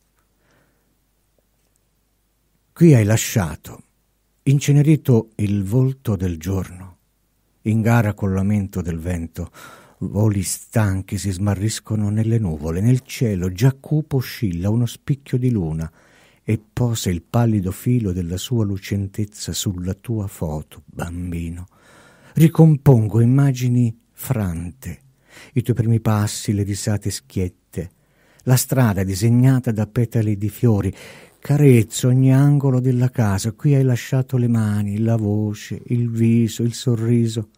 Qui hai lasciato incenerito il volto del giorno, in gara col lamento del vento, voli stanchi si smarriscono nelle nuvole, nel cielo già cupo oscilla uno spicchio di luna e posa il pallido filo della sua lucentezza sulla tua foto, bambino. Ricompongo immagini frante, i tuoi primi passi, le risate schiette, la strada disegnata da petali di fiori. Carezzo ogni angolo della casa, qui hai lasciato le mani, la voce, il viso, il sorriso.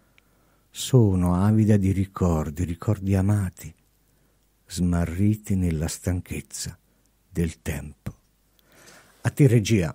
Sono avida di ricordi, ricordi amati, smarriti nella stanchezza del tempo. A te regia.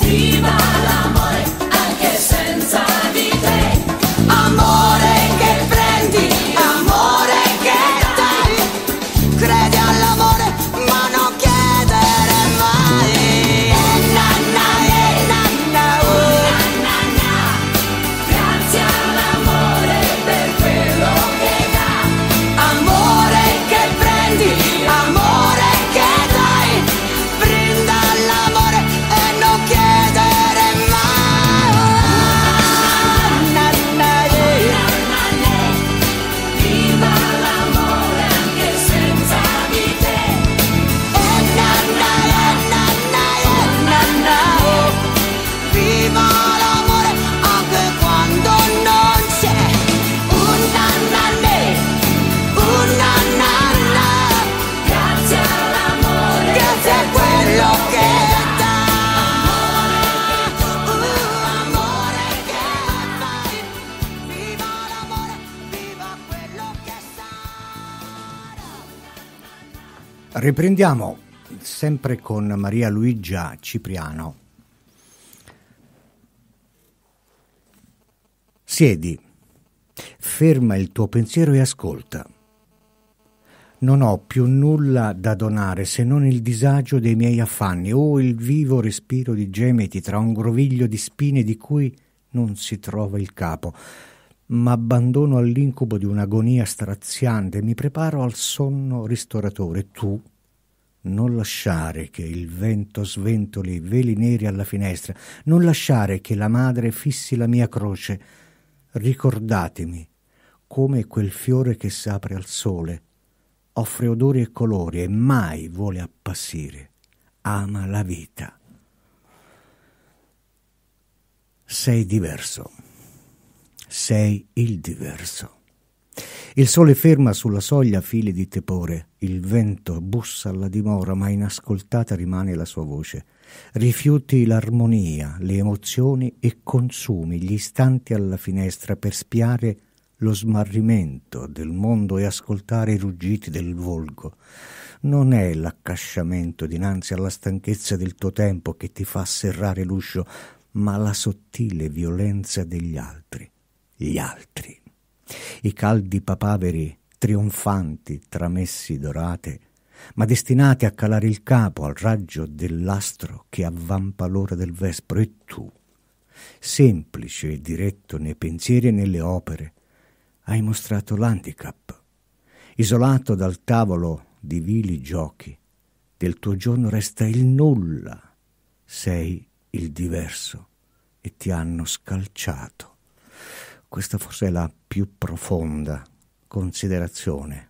Amore che riprendiamo sempre con Maria Luigia Cipriano. Siedi, ferma il tuo pensiero e ascolta. Non ho più nulla da donare se non il disagio dei miei affanni o il vivo respiro di gemiti tra un groviglio di spine di cui non si trova il capo. M'abbandono all'incubo di un'agonia straziante, mi preparo al sonno ristoratore. Tu non lasciare che il vento sventoli i veli neri alla finestra, non lasciare che la madre fissi la mia croce. Ricordatemi come quel fiore che s'apre al sole, offre odori e colori e mai vuole appassire, ama la vita. Sei diverso, sei il diverso. Il sole ferma sulla soglia fili di tepore, il vento bussa alla dimora, ma inascoltata rimane la sua voce. Rifiuti l'armonia, le emozioni e consumi gli istanti alla finestra per spiare lo smarrimento del mondo e ascoltare i ruggiti del volgo. Non è l'accasciamento dinanzi alla stanchezza del tuo tempo che ti fa serrare l'uscio, ma la sottile violenza degli altri, gli altri. I caldi papaveri trionfanti tra messi dorate, ma destinati a calare il capo al raggio dell'astro che avvampa l'ora del vespro. E tu, semplice e diretto nei pensieri e nelle opere, hai mostrato l'handicap. Isolato dal tavolo di vili giochi, del tuo giorno resta il nulla. Sei il diverso e ti hanno scalciato. Questa forse è la più profonda considerazione.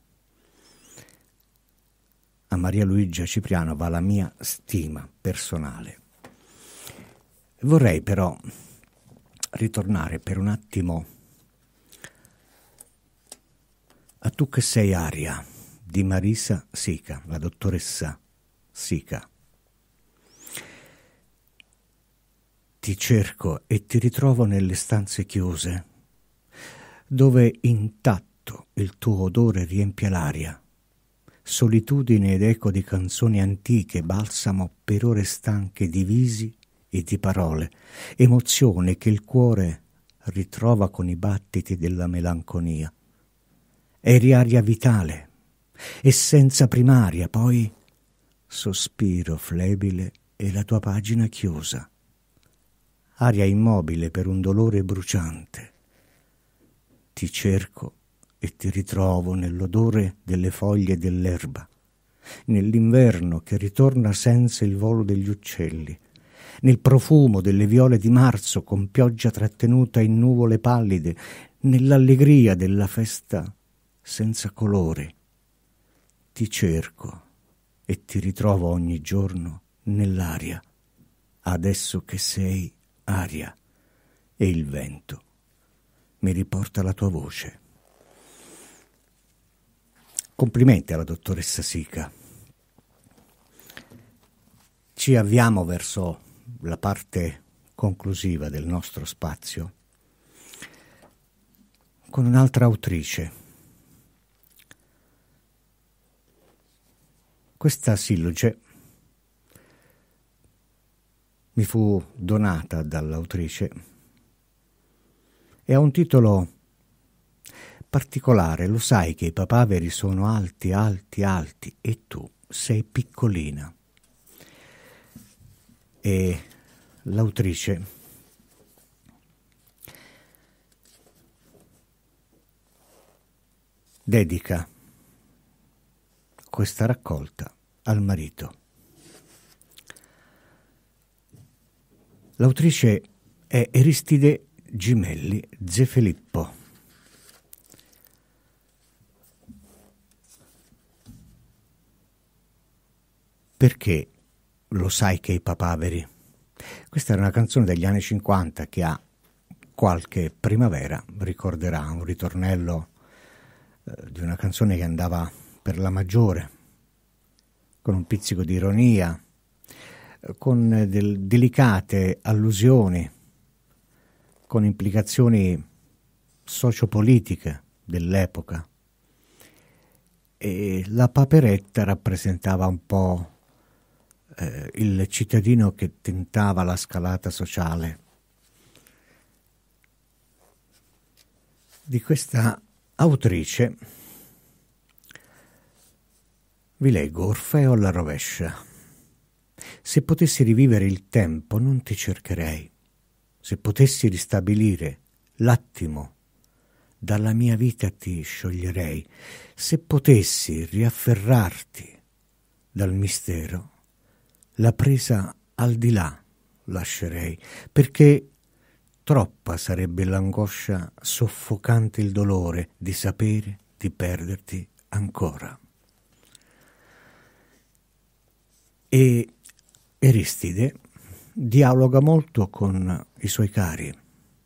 A Maria Luigia Cipriano va la mia stima personale. Vorrei però ritornare per un attimo a Tu che sei aria di Marisa Sica, la dottoressa Sica. Ti cerco e ti ritrovo nelle stanze chiuse, dove intatto il tuo odore riempie l'aria. Solitudine ed eco di canzoni antiche, balsamo per ore stanche di visi e di parole, emozione che il cuore ritrova con i battiti della melanconia. Eri aria vitale, essenza primaria, poi sospiro flebile e la tua pagina chiusa. Aria immobile per un dolore bruciante. Ti cerco e ti ritrovo nell'odore delle foglie dell'erba, nell'inverno che ritorna senza il volo degli uccelli, nel profumo delle viole di marzo con pioggia trattenuta in nuvole pallide, nell'allegria della festa senza colore. Ti cerco e ti ritrovo ogni giorno nell'aria, adesso che sei aria e il vento mi riporta la tua voce. Complimenti alla dottoressa Sica. Ci avviamo verso la parte conclusiva del nostro spazio con un'altra autrice. Questa silloge mi fu donata dall'autrice e ha un titolo particolare. Lo sai che i papaveri sono alti, alti, alti e tu sei piccolina. E l'autrice dedica questa raccolta al marito. L'autrice è Aristide Gimelli Zefilippo. Perché lo sai che i papaveri? Questa era una canzone degli anni cinquanta che a qualche primavera ricorderà un ritornello eh, di una canzone che andava per la maggiore, con un pizzico di ironia, eh, con del, delicate allusioni, con implicazioni sociopolitiche dell'epoca. e la paperetta rappresentava un po' eh, il cittadino che tentava la scalata sociale. Di questa autrice vi leggo Orfeo alla rovescia. Se potessi rivivere il tempo non ti cercherei. Se potessi ristabilire l'attimo dalla mia vita ti scioglierei. Se potessi riafferrarti dal mistero, la presa al di là lascerei, perché troppa sarebbe l'angoscia soffocante il dolore di sapere di perderti ancora. E Aristide dialoga molto con i suoi cari.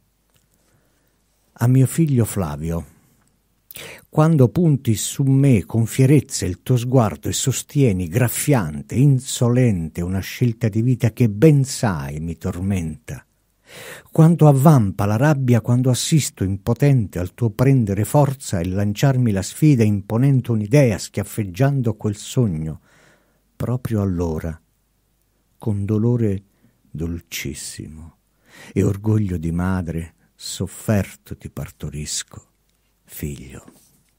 A mio figlio Flavio, quando punti su me con fierezza il tuo sguardo e sostieni graffiante, insolente una scelta di vita che ben sai mi tormenta, quando avvampa la rabbia, quando assisto impotente al tuo prendere forza e lanciarmi la sfida imponendo un'idea, schiaffeggiando quel sogno, proprio allora, con dolore dolcissimo e orgoglio di madre, sofferto ti partorisco, figlio.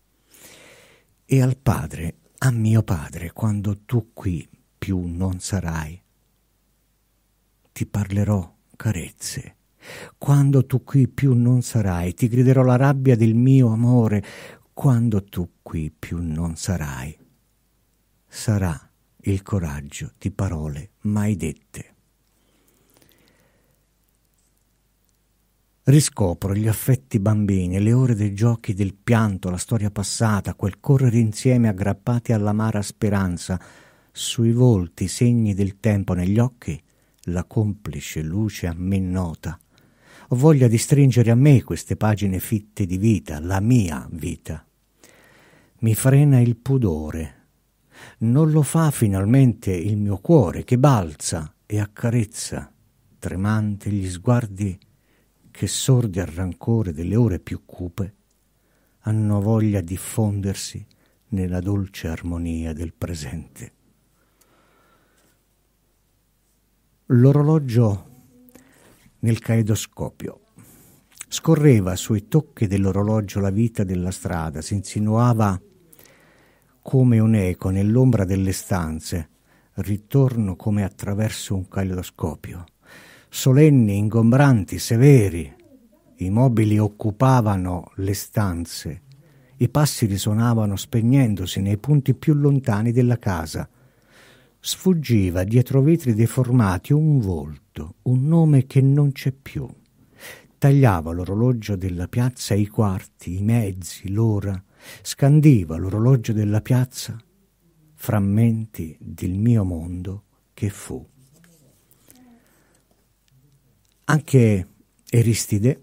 E al padre, a mio padre, quando tu qui più non sarai, ti parlerò carezze. Quando tu qui più non sarai, ti griderò la rabbia del mio amore. Quando tu qui più non sarai, sarà il coraggio di parole mai dette. Riscopro gli affetti bambini, le ore dei giochi, del pianto, la storia passata, quel correre insieme aggrappati all'amara speranza, sui volti segni del tempo, negli occhi la complice luce a me nota. Ho voglia di stringere a me queste pagine fitte di vita, la mia vita. Mi frena il pudore. Non lo fa finalmente il mio cuore che balza e accarezza, tremante gli sguardi che sordi al rancore delle ore più cupe, hanno voglia di fondersi nella dolce armonia del presente. L'orologio nel caleidoscopio. Scorreva sui tocchi dell'orologio la vita della strada, si insinuava come un'eco nell'ombra delle stanze, ritorno come attraverso un caleidoscopio. Solenni, ingombranti, severi, i mobili occupavano le stanze, i passi risuonavano spegnendosi nei punti più lontani della casa. Sfuggiva dietro vetri deformati un volto, un nome che non c'è più. Tagliava l'orologio della piazza i quarti, i mezzi, l'ora. Scandiva l'orologio della piazza, frammenti del mio mondo che fu. Anche Aristide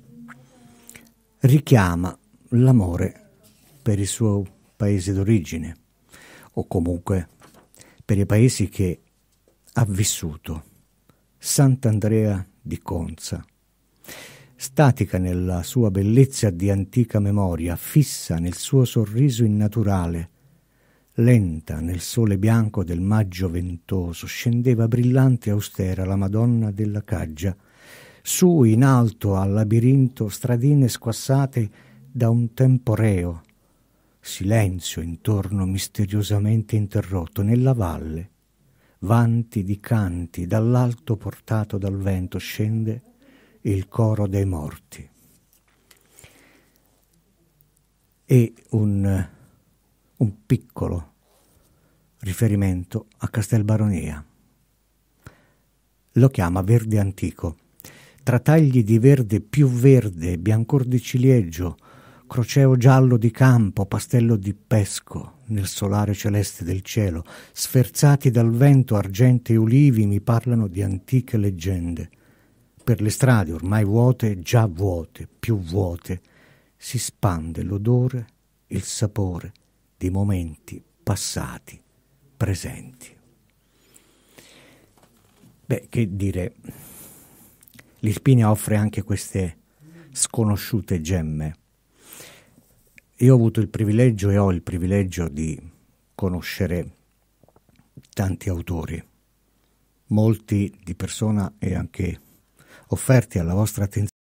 richiama l'amore per il suo paese d'origine, o comunque per i paesi che ha vissuto. Sant'Andrea di Conza, statica nella sua bellezza di antica memoria, fissa nel suo sorriso innaturale, lenta nel sole bianco del maggio ventoso, scendeva brillante e austera la Madonna della Caggia, su in alto al labirinto stradine squassate da un temporeo, silenzio intorno misteriosamente interrotto, nella valle, vanti di canti, dall'alto portato dal vento scende il coro dei morti. E un, un piccolo riferimento a Castelbaronia. Lo chiama verde antico. Tra tagli di verde più verde, biancor di ciliegio, croceo giallo di campo, pastello di pesco, nel solare celeste del cielo, sferzati dal vento argenti e ulivi mi parlano di antiche leggende. Per le strade ormai vuote, già vuote, più vuote, si spande l'odore, il sapore di momenti passati, presenti. Beh, che dire, l'Irpinia offre anche queste sconosciute gemme. Io ho avuto il privilegio e ho il privilegio di conoscere tanti autori, molti di persona e anche offerti alla vostra attenzione